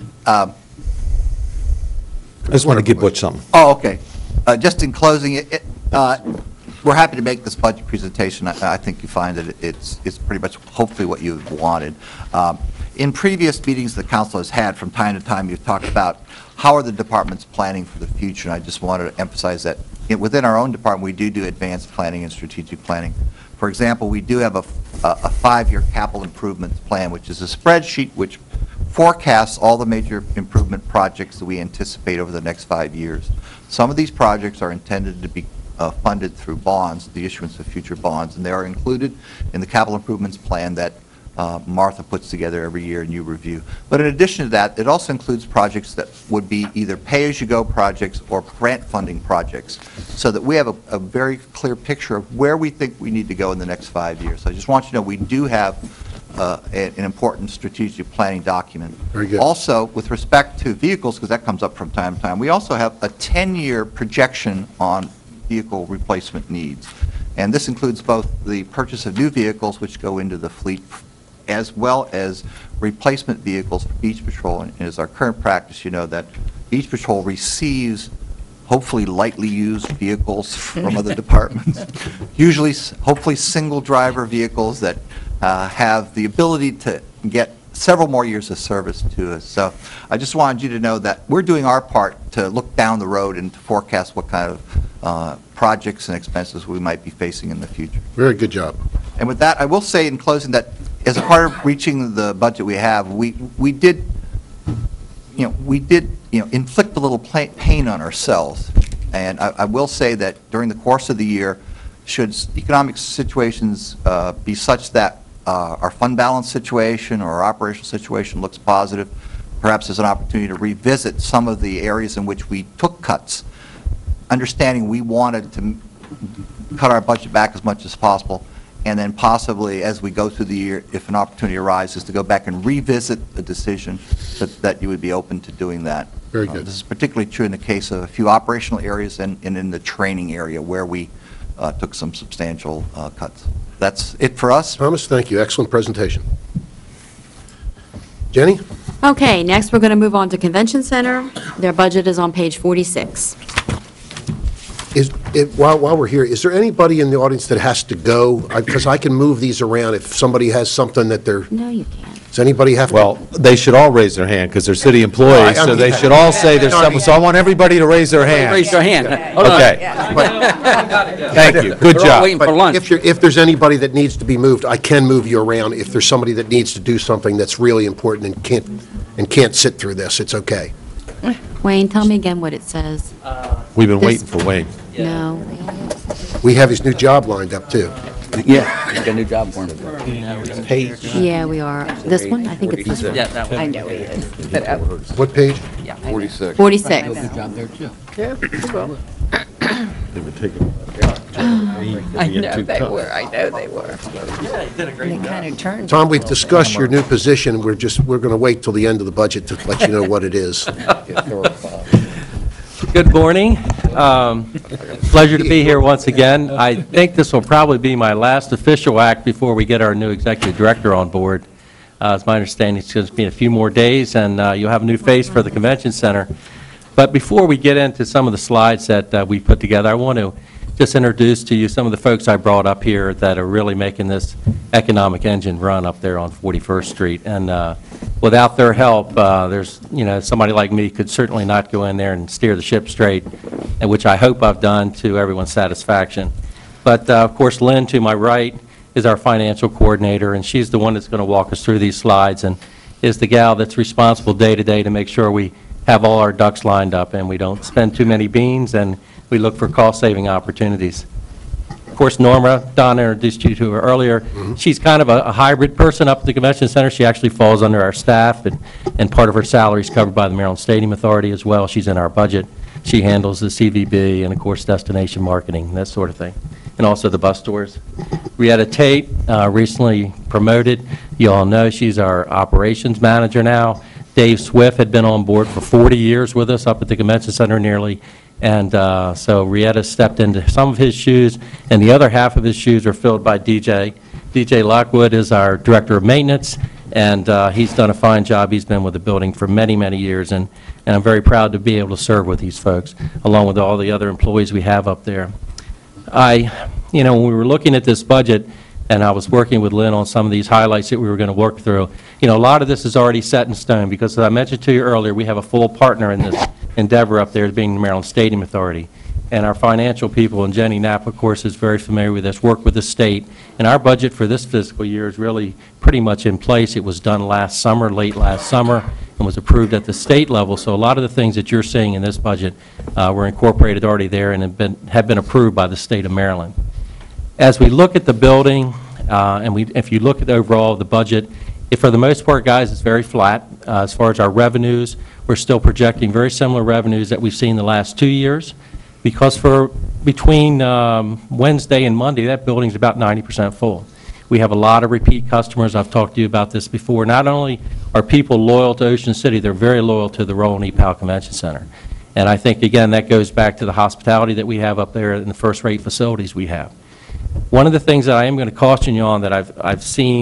I just want to give Butch something. oh, okay. Just in closing, we're happy to make this budget presentation. I think you find that it's pretty much hopefully what you wanted. In previous meetings the council has had, from time to time, you've talked about how are the departments planning for the future, and I just wanted to emphasize that within our own department, we do advanced planning and strategic planning. For example, we do have a 5-year capital improvements plan, which is a spreadsheet which forecasts all the major improvement projects that we anticipate over the next 5 years. Some of these projects are intended to be funded through bonds, the issuance of future bonds, and they are included in the capital improvements plan that Martha puts together every year and you review. But in addition to that, it also includes projects that would be either pay-as-you-go projects or grant funding projects, so that we have a very clear picture of where we think we need to go in the next 5 years. So I just want you to know we do have an important strategic planning document. Very good. Also, with respect to vehicles, because that comes up from time to time, we also have a 10-year projection on vehicle replacement needs. And this includes both the purchase of new vehicles, which go into the fleet as well as replacement vehicles for Beach Patrol. And it is our current practice, you know, that Beach Patrol receives hopefully lightly used vehicles from other departments, usually, hopefully, single-driver vehicles that have the ability to get several more years of service to us. So I just wanted you to know that we're doing our part to look down the road and to forecast what kind of projects and expenses we might be facing in the future. Very good job. And with that, I will say in closing that as a part of reaching the budget we have, we did inflict a little pain on ourselves. And I will say that during the course of the year, should economic situations be such that our fund balance situation or our operational situation looks positive, perhaps there's an opportunity to revisit some of the areas in which we took cuts, understanding we wanted to cut our budget back as much as possible, and then possibly as we go through the year, if an opportunity arises, to go back and revisit the decision that you would be open to doing that. Very good. This is particularly true in the case of a few operational areas and in the training area where we took some substantial cuts. That's it for us. Thomas, thank you. Excellent presentation. Jenny? Okay, next we're going to move on to Convention Center. Their budget is on page 46. While we're here, is there anybody in the audience that has to go? Because I can move these around if somebody has something that they're... No, you can't. Does anybody have to? Well, they should all raise their hand, because they're city employees, so they should all say there's something, so I want everybody to raise their hand. Raise your hand. Hold on. Okay. Thank you, good We're all job. waiting for lunch. If there's anybody that needs to be moved, I can move you around. If there's somebody that needs to do something that's really important and can't sit through this, it's okay. Wayne, tell me again what it says. We've been waiting for Wayne. No. We have his new job lined up, too. Yeah, you got a new job for him. Page. Yeah, we are. This one? I think it's this one. Yeah, that one. I know he is. What page? 46. 46. Good job there, too. I know they were, I know they were. They kind of turned. Tom, we've discussed your new position. We're going to wait till the end of the budget to let you know what it is. Good morning. Pleasure to be here once again. I think this will probably be my last official act before we get our new executive director on board. It's my understanding it's going to be in a few more days, and you'll have a new face for the convention center. But before we get into some of the slides that we put together, I want to just introduce to you some of the folks I brought up here that are really making this economic engine run up there on 41st Street. And without their help, there's, somebody like me could certainly not go in there and steer the ship straight, which I hope I've done to everyone's satisfaction. But, of course, Lynn, to my right, is our financial coordinator, and she's the one that's going to walk us through these slides and is the gal that's responsible day to day to make sure we have all our ducks lined up and we don't spend too many beans and we look for cost-saving opportunities. Of course, Norma, Don introduced you to her earlier. She's kind of a hybrid person up at the Convention Center. She actually falls under our staff, and part of her salary is covered by the Maryland Stadium Authority as well. She's in our budget. She handles the CVB and, of course, destination marketing, that sort of thing, and also the bus tours. Rietta Tate, recently promoted. You all know she's our operations manager now. Dave Swift had been on board for 40 years with us up at the Convention Center nearly. And so Rietta stepped into some of his shoes, and the other half of his shoes are filled by DJ. DJ Lockwood is our Director of Maintenance, and he's done a fine job. He's been with the building for many, many years, and I'm very proud to be able to serve with these folks, along with all the other employees we have up there. When we were looking at this budget, and I was working with Lynn on some of these highlights that we were going to work through, a lot of this is already set in stone, because as I mentioned to you earlier, we have a full partner in this endeavor up there, being the Maryland Stadium Authority. And our financial people, and Jenny Knapp, of course, is very familiar with this, work with the state. And our budget for this fiscal year is really pretty much in place. It was done last summer, late last summer, and was approved at the state level. So a lot of the things that you're seeing in this budget were incorporated already there and have been approved by the state of Maryland. As we look at the building, if you look at overall the budget, for the most part, guys, it's very flat. As far as our revenues, we're still projecting very similar revenues that we've seen the last 2 years, because between Wednesday and Monday, that building's about 90% full. We have a lot of repeat customers. I've talked to you about this before. Not only are people loyal to Ocean City, they're very loyal to the Roland E. Powell Convention Center. And I think, again, that goes back to the hospitality that we have up there and the first-rate facilities we have. One of the things that I am going to caution you on that I've seen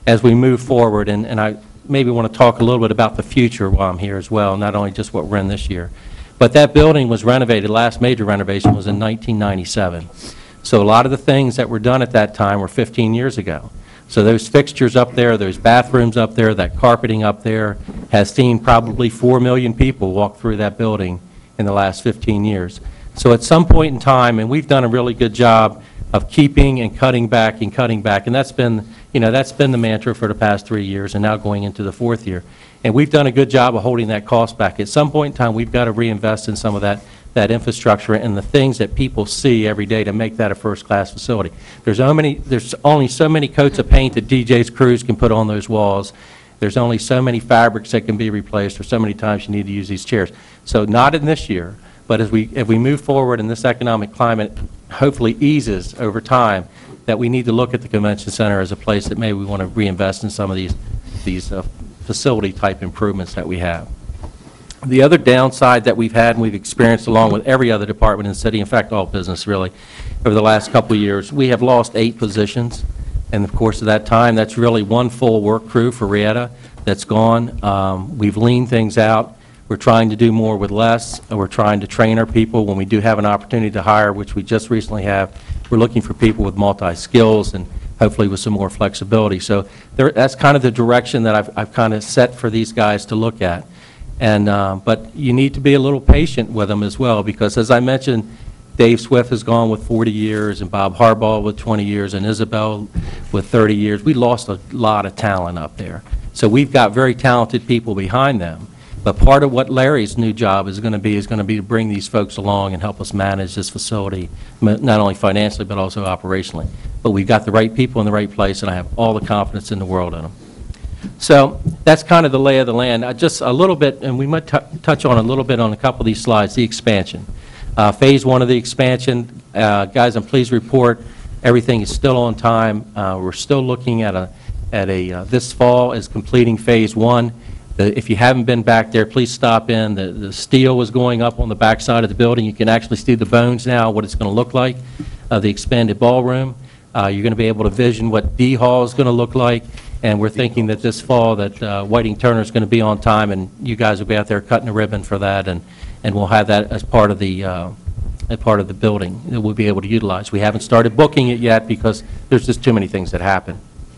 as we move forward, and I maybe want to talk a little bit about the future while I'm here as well, not only just what we're in this year. But that building was renovated, last major renovation was in 1997. So a lot of the things that were done at that time were 15 years ago. So those fixtures up there, those bathrooms up there, that carpeting up there has seen probably 4 million people walk through that building in the last 15 years. So at some point in time, and we've done a really good job of keeping and cutting back, and that's been, that's been the mantra for the past 3 years and now going into the 4th year. And we've done a good job of holding that cost back. At some point in time, we've got to reinvest in some of that infrastructure and the things that people see every day to make that a first-class facility. There's only so many coats of paint that DJ's crews can put on those walls. There's only so many fabrics that can be replaced, or so many times you need to use these chairs. So not in this year, but as we move forward and this economic climate hopefully eases over time, that we need to look at the convention center as a place that maybe we want to reinvest in some of these facility-type improvements that we have. The other downside that we've had and we've experienced along with every other department in the city, in fact, all business really, over the last couple of years, we have lost 8 positions in the course of that time. That's really one full work crew for Rieta that's gone. We've leaned things out. We're trying to do more with less. We're trying to train our people when we do have an opportunity to hire, which we just recently have. We're looking for people with multi-skills and hopefully with some more flexibility. So that's kind of the direction that I've kind of set for these guys to look at. And but you need to be a little patient with them as well, because as I mentioned, Dave Swift has gone with 40 years, and Bob Harbaugh with 20 years, and Isabel with 30 years. We lost a lot of talent up there. So we've got very talented people behind them. But part of what Larry's new job is going to be to bring these folks along and help us manage this facility, not only financially but also operationally. But we've got the right people in the right place, and I have all the confidence in the world in them. So that's kind of the lay of the land. Just a little bit, and we might touch on a little bit on a couple of these slides, the expansion. Phase 1 of the expansion, guys, I'm pleased to report everything is still on time. We're still looking at this fall is completing Phase 1. If you haven't been back there, please stop in. The steel is going up on the back side of the building. You can actually see the bones now, what it's going to look like, the expanded ballroom. You're going to be able to vision what D Hall is going to look like. And we're thinking that this fall that Whiting Turner is going to be on time, and you guys will be out there cutting a ribbon for that, and we'll have that as part of the building that we'll be able to utilize. We haven't started booking it yet because there's just too many things that happen.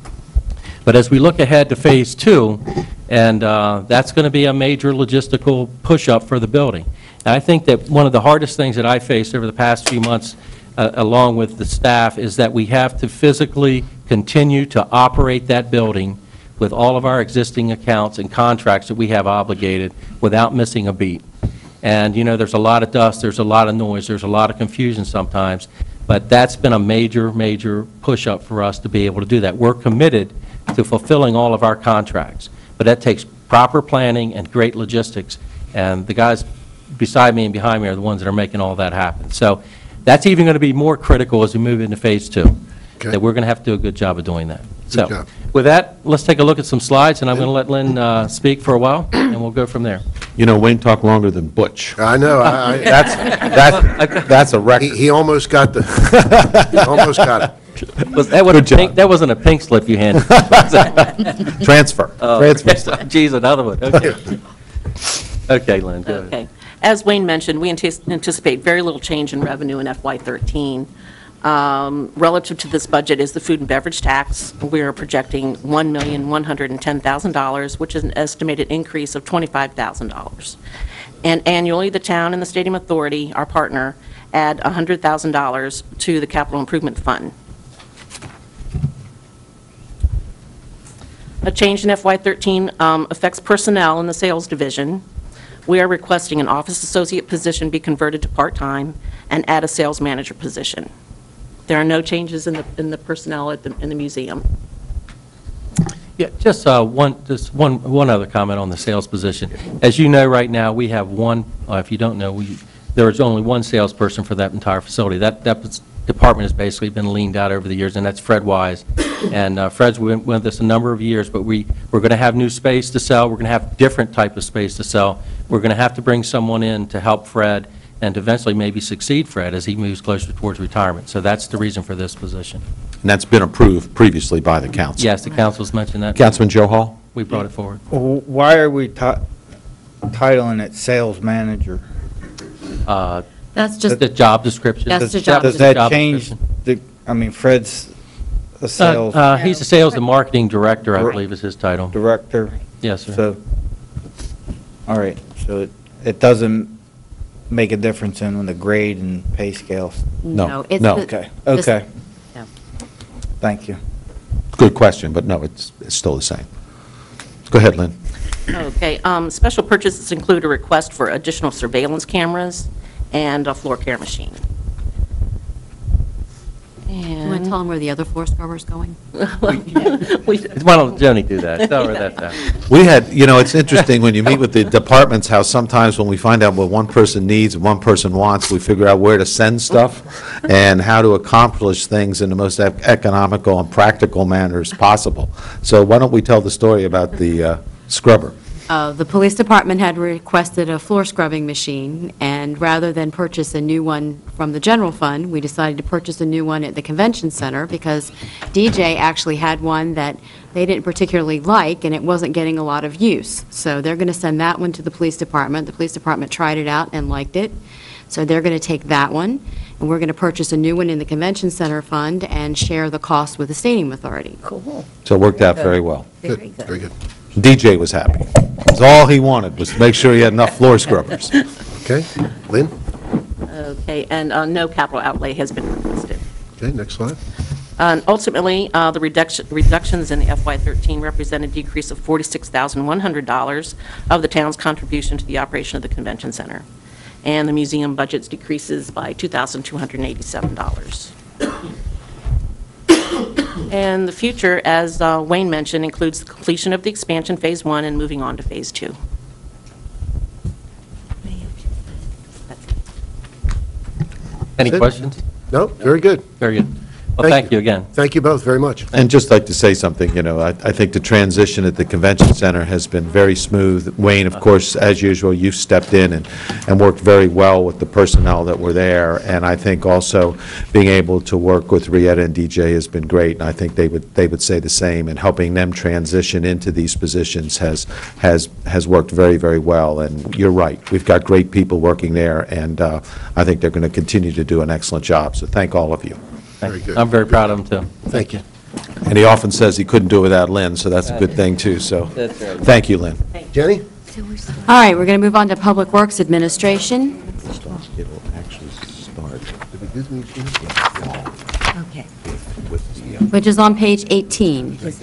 But as we look ahead to Phase 2, and that's going to be a major logistical push-up for the building. And I think that one of the hardest things that I faced over the past few months, along with the staff, is that we have to physically continue to operate that building with all of our existing accounts and contracts that we have obligated without missing a beat. And, there's a lot of dust, there's a lot of noise, there's a lot of confusion sometimes, but that's been a major, major push-up for us to be able to do that. We're committed to fulfilling all of our contracts, but that takes proper planning and great logistics, and the guys beside me and behind me are the ones that are making all that happen. So that's even going to be more critical as we move into Phase 2. Okay. That we're going to have to do a good job of doing that. Good job. With that, let's take a look at some slides, and I'm going to let Lynn speak for a while, and we'll go from there. Wayne talked longer than Butch. I know. That's a record. He almost got almost got it. That wasn't a pink slip you handed. Transfer. Transfer. Geez, another one. Okay. Okay, Lynn, go ahead. Okay. As Wayne mentioned, we anticipate very little change in revenue in FY13. Relative to this budget is the food and beverage tax. We are projecting $1,110,000, which is an estimated increase of $25,000. And annually, the town and the Stadium Authority, our partner, add $100,000 to the capital improvement fund. A change in FY13 affects personnel in the sales division. We are requesting an office associate position be converted to part-time and add a sales manager position. There are no changes in the personnel in the museum. Yeah, just one other comment on the sales position. As you know, right now we have one. If you don't know, there is only one salesperson for that entire facility. That department has basically been leaned out over the years, and that's Fred Wise. And Fred's been with us a number of years, but we're going to have new space to sell. We're going to have different type of space to sell. We're going to have to bring someone in to help Fred and eventually maybe succeed Fred as he moves closer towards retirement. So that's the reason for this position. And that's been approved previously by the council. Yes, the council's mentioned that. Councilman Joe Hall? We brought it forward. Why are we titling it sales manager? That's just, The job description. That's the job Does that change Fred's a sales He's a sales and marketing director, I believe is his title. director? Yes, sir. So, all right, so it doesn't make a difference in the grade and pay scales? no. It's no. the- Okay, this- okay. no. Thank you. Good question, but no, it's still the same. Go ahead, Lynn. Okay, special purchases include a request for additional surveillance cameras and a floor care machine. You want to tell them where the other floor scrubber's going? Why don't Joni do that? Tell her that. We had, it's interesting when you meet with the departments, how sometimes when we find out what one person needs and one person wants, we figure out where to send stuff and how to accomplish things in the most economical and practical manners possible. So why don't we tell the story about the scrubber? The police department had requested a floor scrubbing machine, and rather than purchase a new one from the general fund, we decided to purchase a new one at the convention center because DJ actually had one that they didn't particularly like, and it wasn't getting a lot of use. So they're going to send that one to the police department. The police department tried it out and liked it, so they're going to take that one, and we're going to purchase a new one in the convention center fund and share the cost with the stadium authority. Cool. So it worked out very well. Very good. Very good. DJ was happy. That's all he wanted, was to make sure he had enough floor scrubbers. Okay, Lynn? Okay, and no capital outlay has been requested. Okay, next slide. And ultimately, the reductions in the FY13 represent a decrease of $46,100 of the town's contribution to the operation of the convention center. And the museum budget decreases by $2,287. And the future, as Wayne mentioned, includes the completion of the expansion Phase 1 and moving on to Phase 2. Any That's it. questions? No, very good. Very good. Well, thank you again. Thank you both very much. And just like to say something, I think the transition at the convention center has been very smooth. Wayne, of course, as usual, you've stepped in and worked very well with the personnel that were there. And I think also being able to work with Rieta and DJ has been great. And I think they would say the same. And helping them transition into these positions has worked very, very well. And you're right. We've got great people working there. And I think they're going to continue to do an excellent job. So thank all of you. Very good. I'm very proud of him, too. Thank you. And he often says he couldn't do it without Lynn, so that's a good thing, too. So That's right. thank you, Lynn. Jenny? All right, we're going to move on to Public Works Administration. It'll actually start Okay. Which is on page 18. She's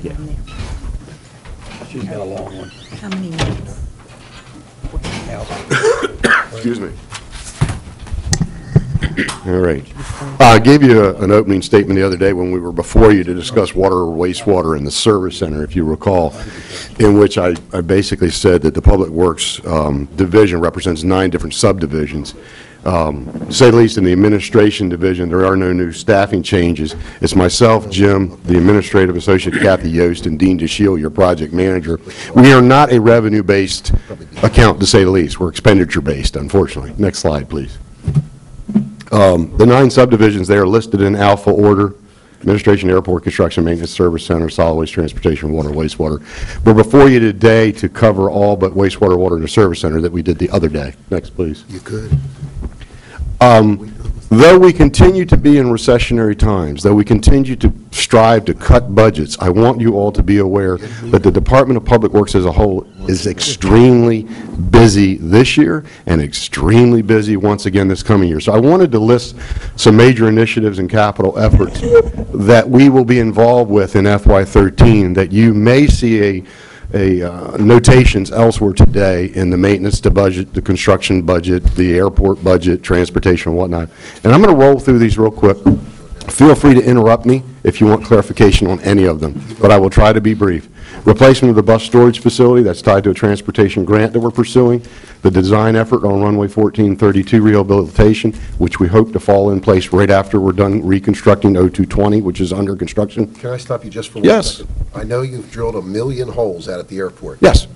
got a long one. How many minutes? Excuse me. All right. I gave you an opening statement the other day when we were before you to discuss water or wastewater in the service center, if you recall, in which I basically said that the Public Works division represents 9 different subdivisions. To say the least, in the administration division, there are no new staffing changes. It's myself, Jim, the administrative associate Kathy Yost, and Dean DeShiel, your project manager. We are not a revenue-based account, to say the least. We're expenditure-based, unfortunately. Next slide, please. The 9 subdivisions, they are listed in alpha order: administration, airport, construction, maintenance, service center, solid waste, transportation, water, wastewater. We're before you today to cover all but wastewater, water, and the service center that we did the other day. Next, please. You could. Though we continue to be in recessionary times, though we continue to strive to cut budgets, I want you all to be aware that the Department of Public Works as a whole is extremely busy this year and extremely busy once again this coming year. So I wanted to list some major initiatives and capital efforts that we will be involved with in FY13 that you may see notations elsewhere today in the maintenance to budget, the construction budget, the airport budget, transportation and whatnot. And I'm going to roll through these real quick. Feel free to interrupt me if you want clarification on any of them, but I will try to be brief. Replacement of the bus storage facility, that's tied to a transportation grant that we're pursuing. The design effort on runway 1432 rehabilitation, which we hope to fall in place right after we're done reconstructing 0220, which is under construction. Can I stop you just for 1 Yes. second? I know you've drilled 1 million holes out at the airport. Yes.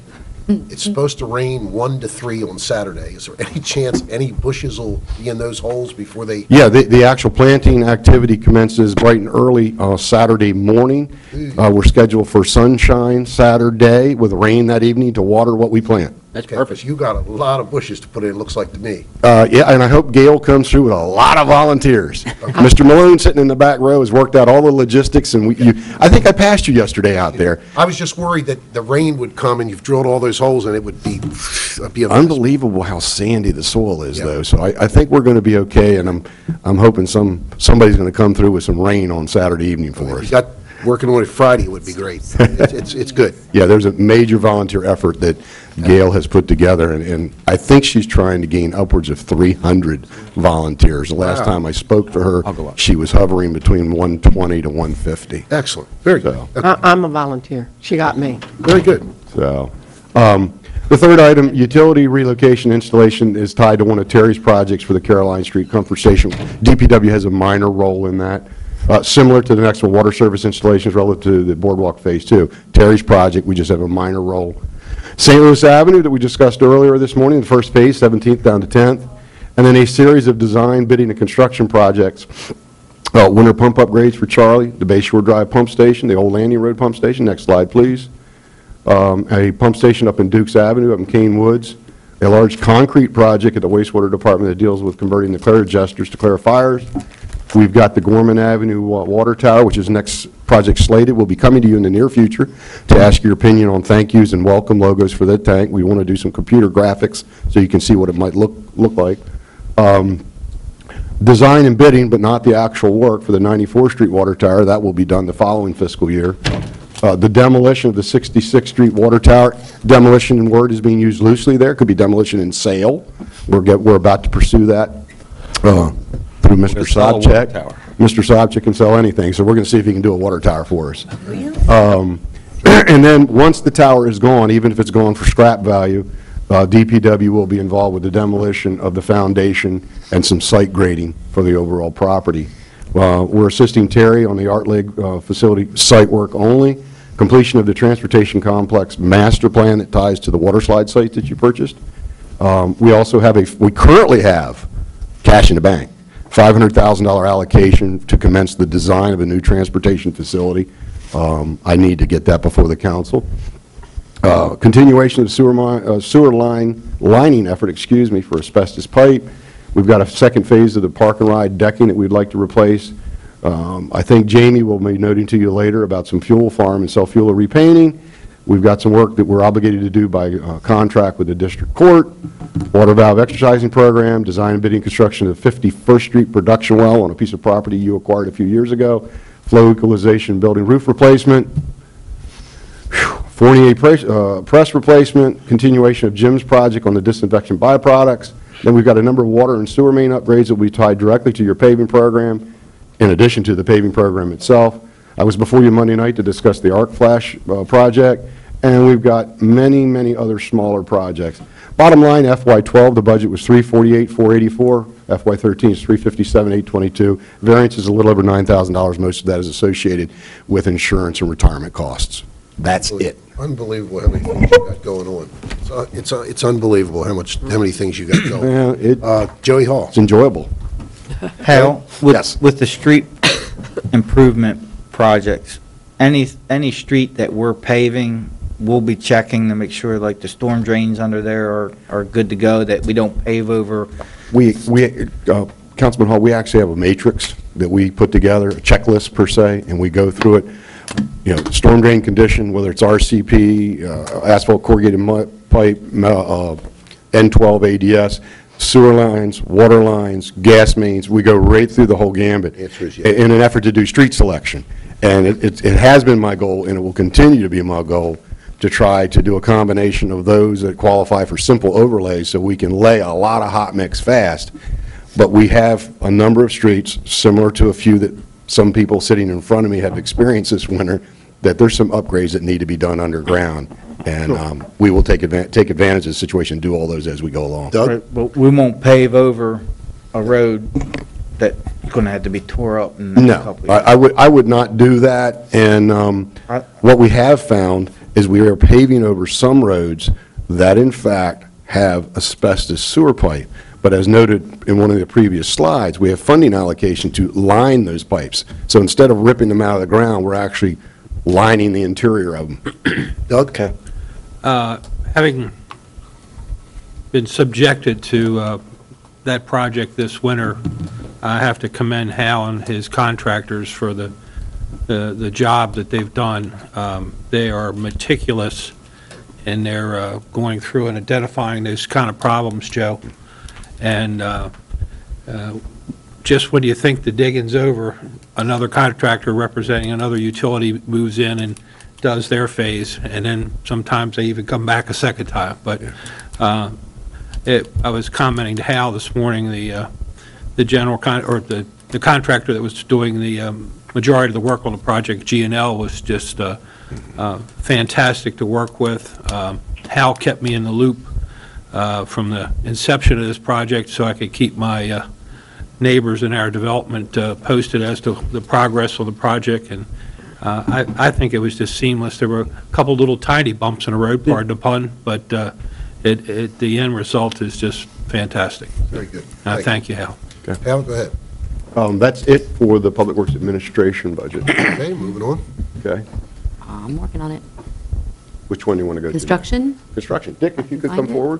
It's supposed to rain 1 to 3 on Saturday. Is there any chance any bushes will be in those holes before they? Yeah, the actual planting activity commences bright and early Saturday morning. We're scheduled for sunshine Saturday with rain that evening to water what we plant. That's Okay, perfect. 'cause you got a lot of bushes to put in, it looks like to me. Yeah, and I hope Gail comes through with a lot of volunteers. Mr. Malone, sitting in the back row, has worked out all the logistics, and I think I passed you yesterday out there. I was just worried that the rain would come and you've drilled all those holes and it would be a mess. Unbelievable how sandy the soil is, though, so I think we're going to be okay, and I'm hoping somebody's going to come through with some rain on Saturday evening for If us. you got working on it Friday, it would be great. It's good. Yeah, there's a major volunteer effort that Gail has put together, and I think she's trying to gain upwards of 300 volunteers. The last Wow. time I spoke to her, she was hovering between 120 to 150. Excellent. Very good. I'm a volunteer. She got me. Very good. So, the third item, utility relocation installation, is tied to one of Terry's projects for the Caroline Street Comfort Station. DPW has a minor role in that. Similar to the next one, water service installations relative to the Boardwalk Phase 2. Terry's project, we just have a minor role. St. Louis Avenue that we discussed earlier this morning, the first phase, 17th down to 10th, and then a series of design, bidding, and construction projects. Winter pump upgrades for Charlie, the Bay Shore Drive pump station, the old Landing Road pump station. Next slide, please. A pump station up in Dukes Avenue, up in Cane Woods. A large concrete project at the wastewater department that deals with converting the claridigesters to clarifiers. We've got the Gorman Avenue water tower, which is the next project slated. We'll be coming to you in the near future to ask your opinion on thank yous and welcome logos for that tank. We want to do some computer graphics so you can see what it might look like. Design and bidding, but not the actual work for the 94th Street water tower. That will be done the following fiscal year. The demolition of the 66th Street water tower, demolition word is being used loosely there. Could be demolition and sale. We're about to pursue that through Mr. sell a water Sobchak. tower. Mr. Sobchak can sell anything, so we're going to see if he can do a water tower for us. And then, once the tower is gone, even if it's gone for scrap value, DPW will be involved with the demolition of the foundation and some site grading for the overall property. We're assisting Terry on the Art League facility site work only. Completion of the transportation complex master plan that ties to the water slide site that you purchased. We currently have cash in the bank, $500,000 allocation to commence the design of a new transportation facility. I need to get that before the council. Continuation of the sewer lining effort, for asbestos pipe. We've got a second phase of the park and ride decking that we'd like to replace. I think Jamie will be noting to you later about some fuel farm and self-fuel repainting. We've got some work that we're obligated to do by contract with the district court. Water valve exercising program, design and bidding construction of 51st Street production well on a piece of property you acquired a few years ago. Flow equalization building roof replacement. Fournier press replacement, continuation of Jim's project on the disinfection byproducts. Then we've got a number of water and sewer main upgrades that will be tied directly to your paving program, in addition to the paving program itself. I was before you Monday night to discuss the Arc Flash project, and we've got many, many other smaller projects. Bottom line, FY12, the budget was $348,484. FY13 is $357,822. Variance is a little over $9,000. Most of that is associated with insurance and retirement costs. That's it. Unbelievable how many things you got going on. It's unbelievable how many things you got going. Yeah, Joey Hall. It's enjoyable. Hal, with the street improvement projects, any street that we're paving, we'll be checking to make sure like the storm drains under there are good to go, that we don't pave over. Councilman Hall, we actually have a matrix that we put together, a checklist per se, and we go through it. Storm drain condition, whether it's RCP, asphalt corrugated pipe, N12 ADS, sewer lines, water lines, gas mains, we go right through the whole gambit in an effort to do street selection. And it has been my goal, and it will continue to be my goal, to try to do a combination of those that qualify for simple overlays so we can lay a lot of hot mix fast. But we have a number of streets, similar to a few that some people sitting in front of me have experienced this winter, that there's some upgrades that need to be done underground. And we will take advantage of the situation and do all those as we go along. Right, but we won't pave over a road that's going to have to be tore up in a couple No, of years. I would not do that. And what we have found is we are paving over some roads that in fact have asbestos sewer pipe. But as noted in one of the previous slides, we have funding allocation to line those pipes. So instead of ripping them out of the ground, we're actually lining the interior of them. Doug? Okay. Having been subjected to that project this winter, I have to commend Hal and his contractors for the job that they've done. They are meticulous in their going through and identifying those kind of problems, Joe. And just when you think the digging's over, another contractor representing another utility moves in and does their phase, and then sometimes they even come back a second time. But I was commenting to Hal this morning, the contractor that was doing the majority of the work on the project, G&L, was just fantastic to work with. Hal kept me in the loop from the inception of this project, so I could keep my neighbors in our development posted as to the progress of the project, and I think it was just seamless. There were a couple little tiny bumps in the road, pardon the pun, but the end result is just fantastic. Very good. Thank you, Hal. Okay. Hal, go ahead. That's it for the Public Works Administration budget. Okay, moving on. Okay. I'm working on it. Which one do you want to go to? Construction? Construction. Dick, if you could come Find it. forward.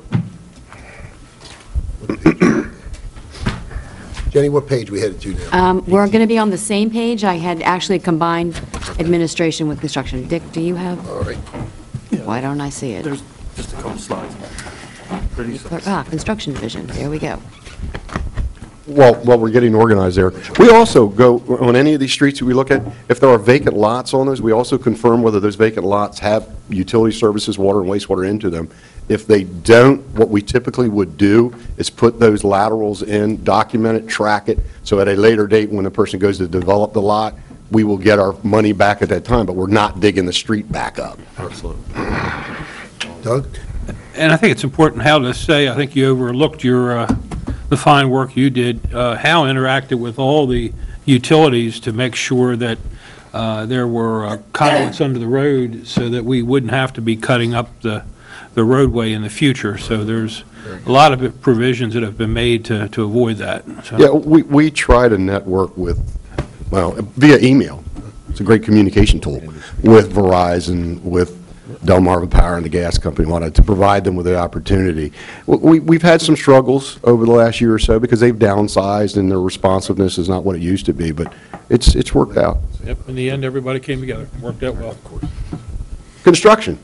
Jenny, what page we headed to now? We're going to be on the same page. I had actually combined administration with construction. Dick, do you have? All right. Why don't I see it? There's just a couple slides. Construction division. There we go. Well, while we're getting organized there, we also go, on any of these streets that we look at, if there are vacant lots on those, we also confirm whether those vacant lots have utility services, water and wastewater into them. If they don't, what we typically would do is put those laterals in, document it, track it, so at a later date, when the person goes to develop the lot, we will get our money back at that time, but we're not digging the street back up. Absolutely. Doug? And I think it's important, Hal, to say, I think you overlooked your the fine work you did. Hal interacted with all the utilities to make sure that there were conduits under the road so that we wouldn't have to be cutting up the roadway in the future. So there's a lot of provisions that have been made to avoid that. So. Yeah, we try to network with, well, via email. It's a great communication tool with Verizon, with Delmarva Power and the gas company, wanted to provide them with the opportunity. We've had some struggles over the last year or so because they've downsized and their responsiveness is not what it used to be, but it's worked out. Yep, in the end, everybody came together. Worked out well, of course. Construction.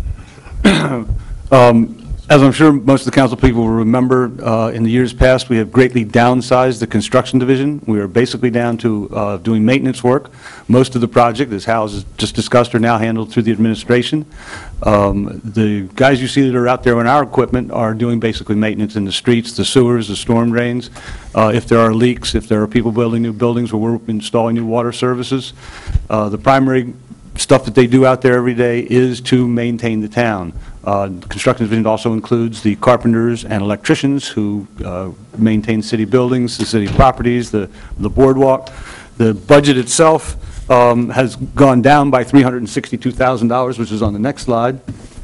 As I'm sure most of the council people will remember, in the years past, we have greatly downsized the construction division. We are basically down to doing maintenance work. Most of the project, as Hal has just discussed, are now handled through the administration. The guys you see that are out there on our equipment are doing basically maintenance in the streets, the sewers, the storm drains. If there are leaks, if there are people building new buildings where we're installing new water services. The primary stuff that they do out there every day is to maintain the town. Construction division also includes the carpenters and electricians who maintain city buildings, the city properties, the boardwalk. The budget itself has gone down by $362,000, which is on the next slide.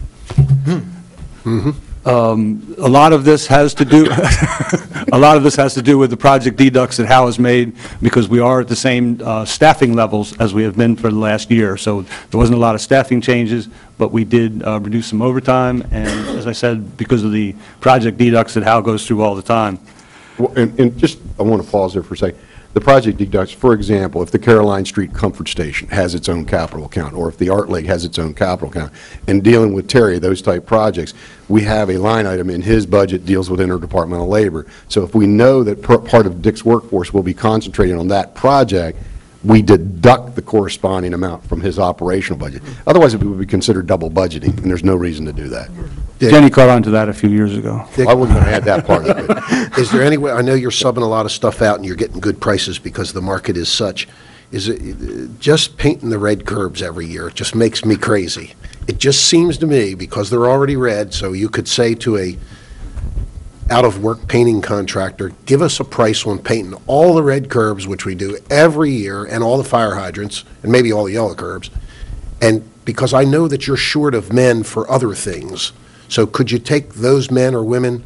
A lot of this has to do with the project deducts that Hal has made, because we are at the same staffing levels as we have been for the last year. So there wasn't a lot of staffing changes, but we did reduce some overtime, and as I said, because of the project deducts that Hal goes through all the time. Well, and just, I want to pause there for a second. The project deducts, for example, if the Caroline Street Comfort Station has its own capital account, or if the Art Lake has its own capital account, and dealing with Terry, those type projects, we have a line item in his budget deals with interdepartmental labor. So if we know that part of Dick's workforce will be concentrating on that project, we deduct the corresponding amount from his operational budget. Otherwise, it would be considered double budgeting, and there's no reason to do that. Jenny caught on to that a few years ago. I wasn't going to add that part of it. Is there any way, I know you're subbing a lot of stuff out and you're getting good prices because the market is such. Is it just painting the red curbs every year? It just makes me crazy. It just seems to me, because they're already red, so you could say to a out-of-work painting contractor, give us a price on painting all the red curbs, which we do every year, and all the fire hydrants, and maybe all the yellow curbs. And because I know that you're short of men for other things, So could you take those men or women,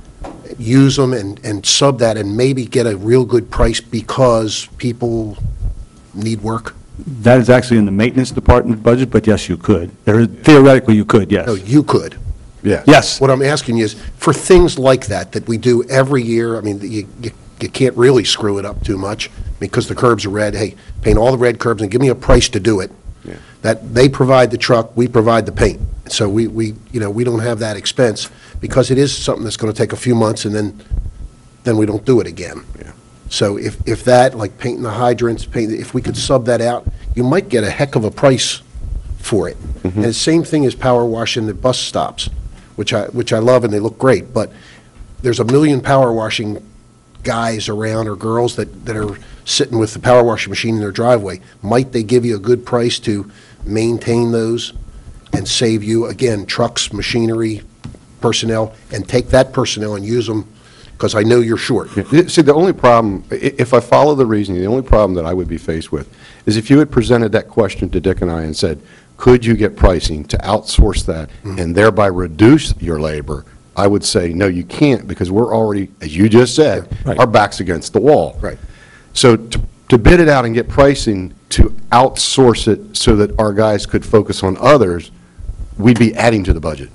use them and sub that and maybe get a real good price because people need work? That is actually in the maintenance department budget, but yes, you could. Theoretically, you could, yes. No, you could. Yeah. Yes. What I'm asking you is, for things like that we do every year, I mean, you can't really screw it up too much because the curbs are red. Hey, paint all the red curbs and give me a price to do it. Yeah. That they provide the truck, we provide the paint. So we don't have that expense because it is something that's going to take a few months and then we don't do it again. Yeah. So if that, like painting the hydrants, if we could sub that out, you might get a heck of a price for it. And the same thing as power washing the bus stops, which I love and they look great, but there's a million power washing guys around or girls that are sitting with the power washing machine in their driveway. Might they give you a good price to maintain those and save you, again, trucks, machinery, personnel, and take that personnel and use them, because I know you're short. See, the only problem, if I follow the reasoning, the only problem that I would be faced with is if you had presented that question to Dick and I and said, could you get pricing to outsource that and thereby reduce your labor, I would say, no, you can't, because we're already, as you just said, our back's against the wall. Right. So to bid it out and get pricing to outsource it so that our guys could focus on others, we'd be adding to the budget.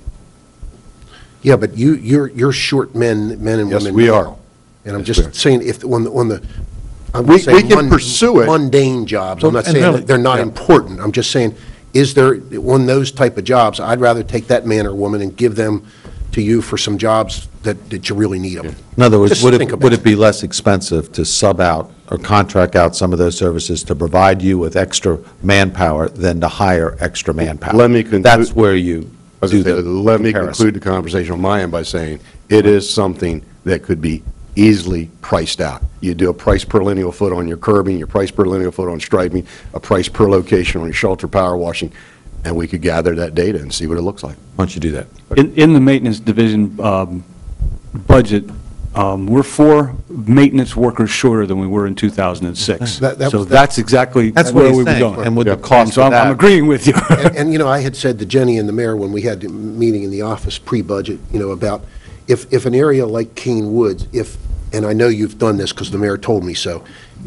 Yeah, but you're short men and women. Yes, we are. And I'm Yes, just we are. saying, if, on the, I'm We saying can pursue it. mundane jobs, I'm not And saying really- that they're not yeah. important, I'm just saying, is there, on those type of jobs, I'd rather take that man or woman and give them to you for some jobs that you really need them. In other words, Just would think it, about would it be less expensive to sub out or contract out some of those services to provide you with extra manpower than to hire extra manpower? Let me conclude. That's where you do the Let me comparison. conclude the conversation on my end by saying it is something that could be easily priced out. You do a price per lineal foot on your curbing, your price per lineal foot on striping, a price per location on your shelter power washing, and we could gather that data and see what it looks like. Why don't you do that? In the maintenance division budget, we're 4 maintenance workers shorter than we were in 2006. So that's exactly That's what where he's we were saying, going. and with the Yeah. cost So of that. I'm agreeing with you. And, I had said to Jenny and the mayor when we had the meeting in the office pre-budget, about if an area like Keene Woods, and I know you've done this because the mayor told me so,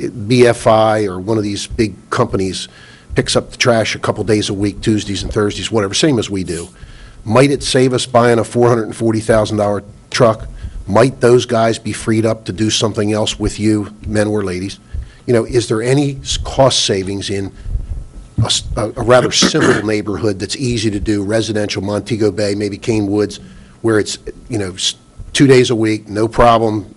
BFI or one of these big companies picks up the trash a couple days a week, Tuesdays and Thursdays, whatever, same as we do. Might it save us buying a $440,000 truck? Might those guys be freed up to do something else with you, men or ladies? Is there any cost savings in a rather simple neighborhood that's easy to do, residential, Montego Bay, maybe Keene Woods, where it's, 2 days a week, no problem,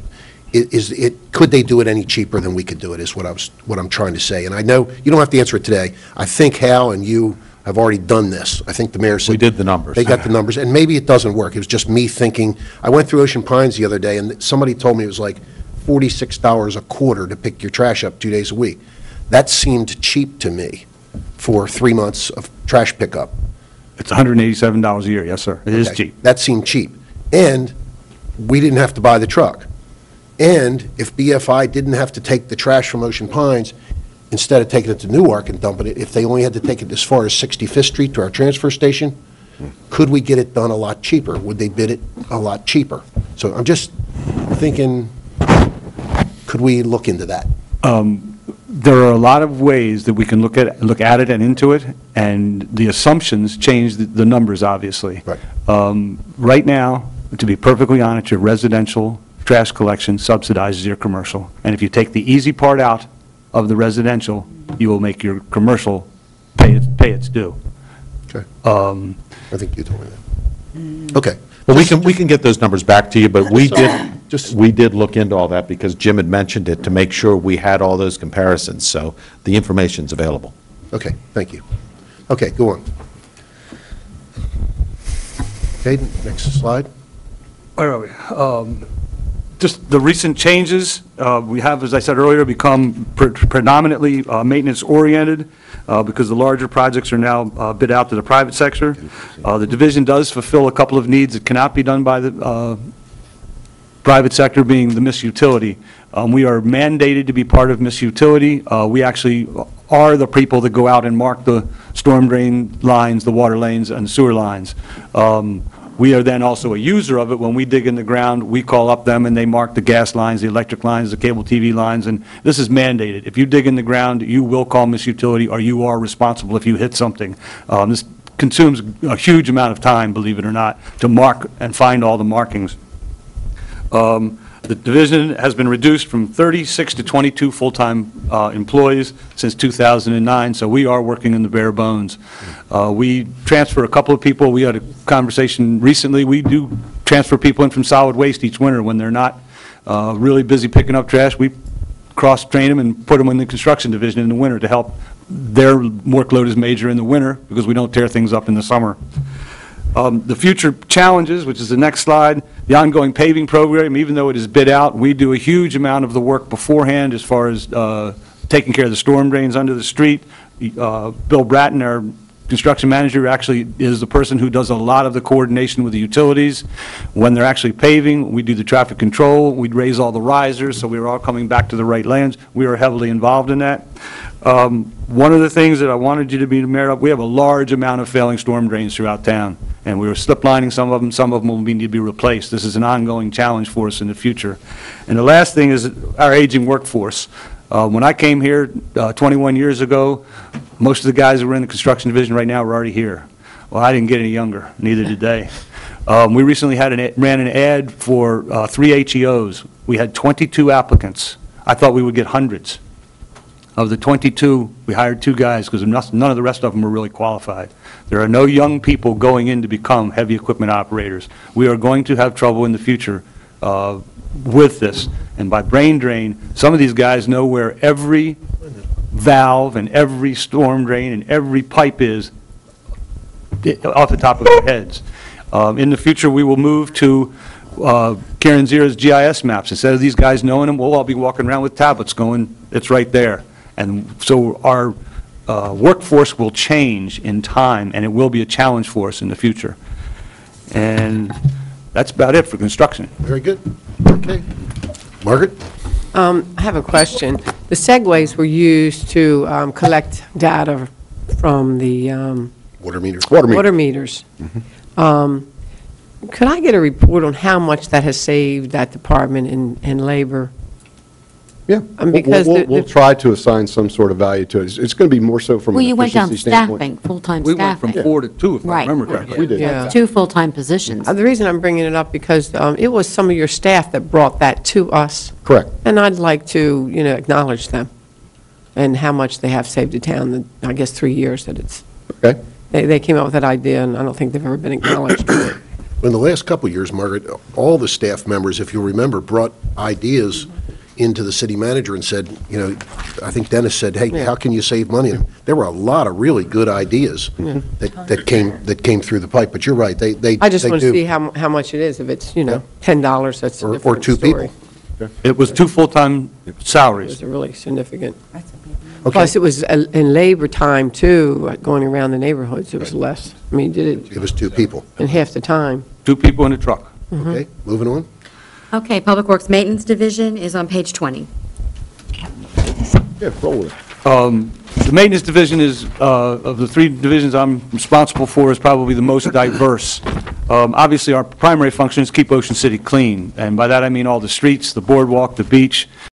could they do it any cheaper than we could do it, is what I'm trying to say. And I know, you don't have to answer it today. I think Hal and you have already done this. I think the mayor said. We did the numbers. They got the numbers, and maybe it doesn't work. It was just me thinking. I went through Ocean Pines the other day, and somebody told me it was like $46 a quarter to pick your trash up 2 days a week. That seemed cheap to me for 3 months of trash pickup. It's $187 a year, yes, sir. It is Okay, cheap. That seemed cheap. And we didn't have to buy the truck. And if BFI didn't have to take the trash from Ocean Pines, instead of taking it to Newark and dumping it, if they only had to take it as far as 65th Street to our transfer station, could we get it done a lot cheaper? Would they bid it a lot cheaper? So I'm just thinking, could we look into that? There are a lot of ways that we can look at it and into it, and the assumptions change the numbers, obviously. Right. Right now, to be perfectly honest, your residential trash collection subsidizes your commercial. And if you take the easy part out of the residential, you will make your commercial pay its due. Okay. I think you told me that. Okay. Well, we can get those numbers back to you, but we did look into all that because Jim had mentioned it to make sure we had all those comparisons, so the information's available. Okay, thank you. Okay, go on. Okay, next slide. Where are we? Just the recent changes, we have, as I said earlier, become predominantly maintenance-oriented because the larger projects are now bid out to the private sector. The division does fulfill a couple of needs that cannot be done by the private sector, being the Miss Utility. We are mandated to be part of Miss Utility. We actually are the people that go out and mark the storm drain lines, the water lanes, and the sewer lines. We are then also a user of it. When we dig in the ground, we call up them, and they mark the gas lines, the electric lines, the cable TV lines, and this is mandated. If you dig in the ground, you will call Miss Utility, or you are responsible if you hit something. This consumes a huge amount of time, believe it or not, to mark and find all the markings. The division has been reduced from 36 to 22 full-time employees since 2009, so we are working in the bare bones. We transfer a couple of people. We had a conversation recently. We do transfer people in from solid waste each winter when they're not really busy picking up trash. We cross-train them and put them in the construction division in the winter to help. Their workload is major in the winter because we don't tear things up in the summer. The future challenges, which is the next slide, the ongoing paving program, even though it is bid out, we do a huge amount of the work beforehand as far as taking care of the storm drains under the street. Bill Bratton, our construction manager, actually is the person who does a lot of the coordination with the utilities. When they're actually paving, we do the traffic control, we raise all the risers, so we're all coming back to the right lanes. We are heavily involved in that. One of the things that I wanted you to be aware of, we have a large amount of failing storm drains throughout town, and we were slip lining some of them will need to be replaced. This is an ongoing challenge for us in the future. And the last thing is our aging workforce. When I came here 21 years ago, most of the guys who were in the construction division right now are already here. Well, I didn't get any younger, neither did they. We recently ran an ad for 3 HEOs. We had 22 applicants. I thought we would get hundreds. Of the 22, we hired 2 guys because none of the rest of them were really qualified. There are no young people going in to become heavy equipment operators. We are going to have trouble in the future with this. And by brain drain, some of these guys know where every valve and every storm drain and every pipe is off the top of their heads. In the future, we will move to Karen Zira's GIS maps. Instead of these guys knowing them, we'll all be walking around with tablets going, it's right there. And so our workforce will change in time, and it will be a challenge for us in the future. And that's about it for construction. Very good. Okay. Margaret? I have a question. The segways were used to collect data from the Water meters. water meters. Could I get a report on how much that has saved that department in labor? Yeah. Because We'll try to assign some sort of value to it. It's going to be more so from an Well, you went down efficiency standpoint. staffing, full-time We went from staffing. 4 to 2, if I Right. remember correctly. We did. Yeah. 2 full-time positions. The reason I'm bringing it up because it was some of your staff that brought that to us. Correct. And I'd like to, acknowledge them and how much they have saved the town in, I guess, 3 years that it's, Okay. they came up with that idea, and I don't think they've ever been acknowledged for it. In the last couple of years, Margaret, all the staff members, if you remember, brought ideas into the city manager and said, I think Dennis said, hey, how can you save money? And there were a lot of really good ideas that came through the pipe. But you're right, they I just they want to do. see how much it is. If it's, $10, that's a Or different 2 story. people. It was 2 full-time It salaries. was really significant. Okay. Plus, it was in labor time, too, going around the neighborhoods, it was less. I mean, did it It was 2 people. in half the time. 2 people in a truck. Okay, moving on. Okay, Public Works Maintenance Division is on page 20. Yeah, roll with it. The maintenance division is, of the 3 divisions I'm responsible for, is probably the most diverse. Obviously, our primary function is keep Ocean City clean, and by that I mean all the streets, the boardwalk, the beach.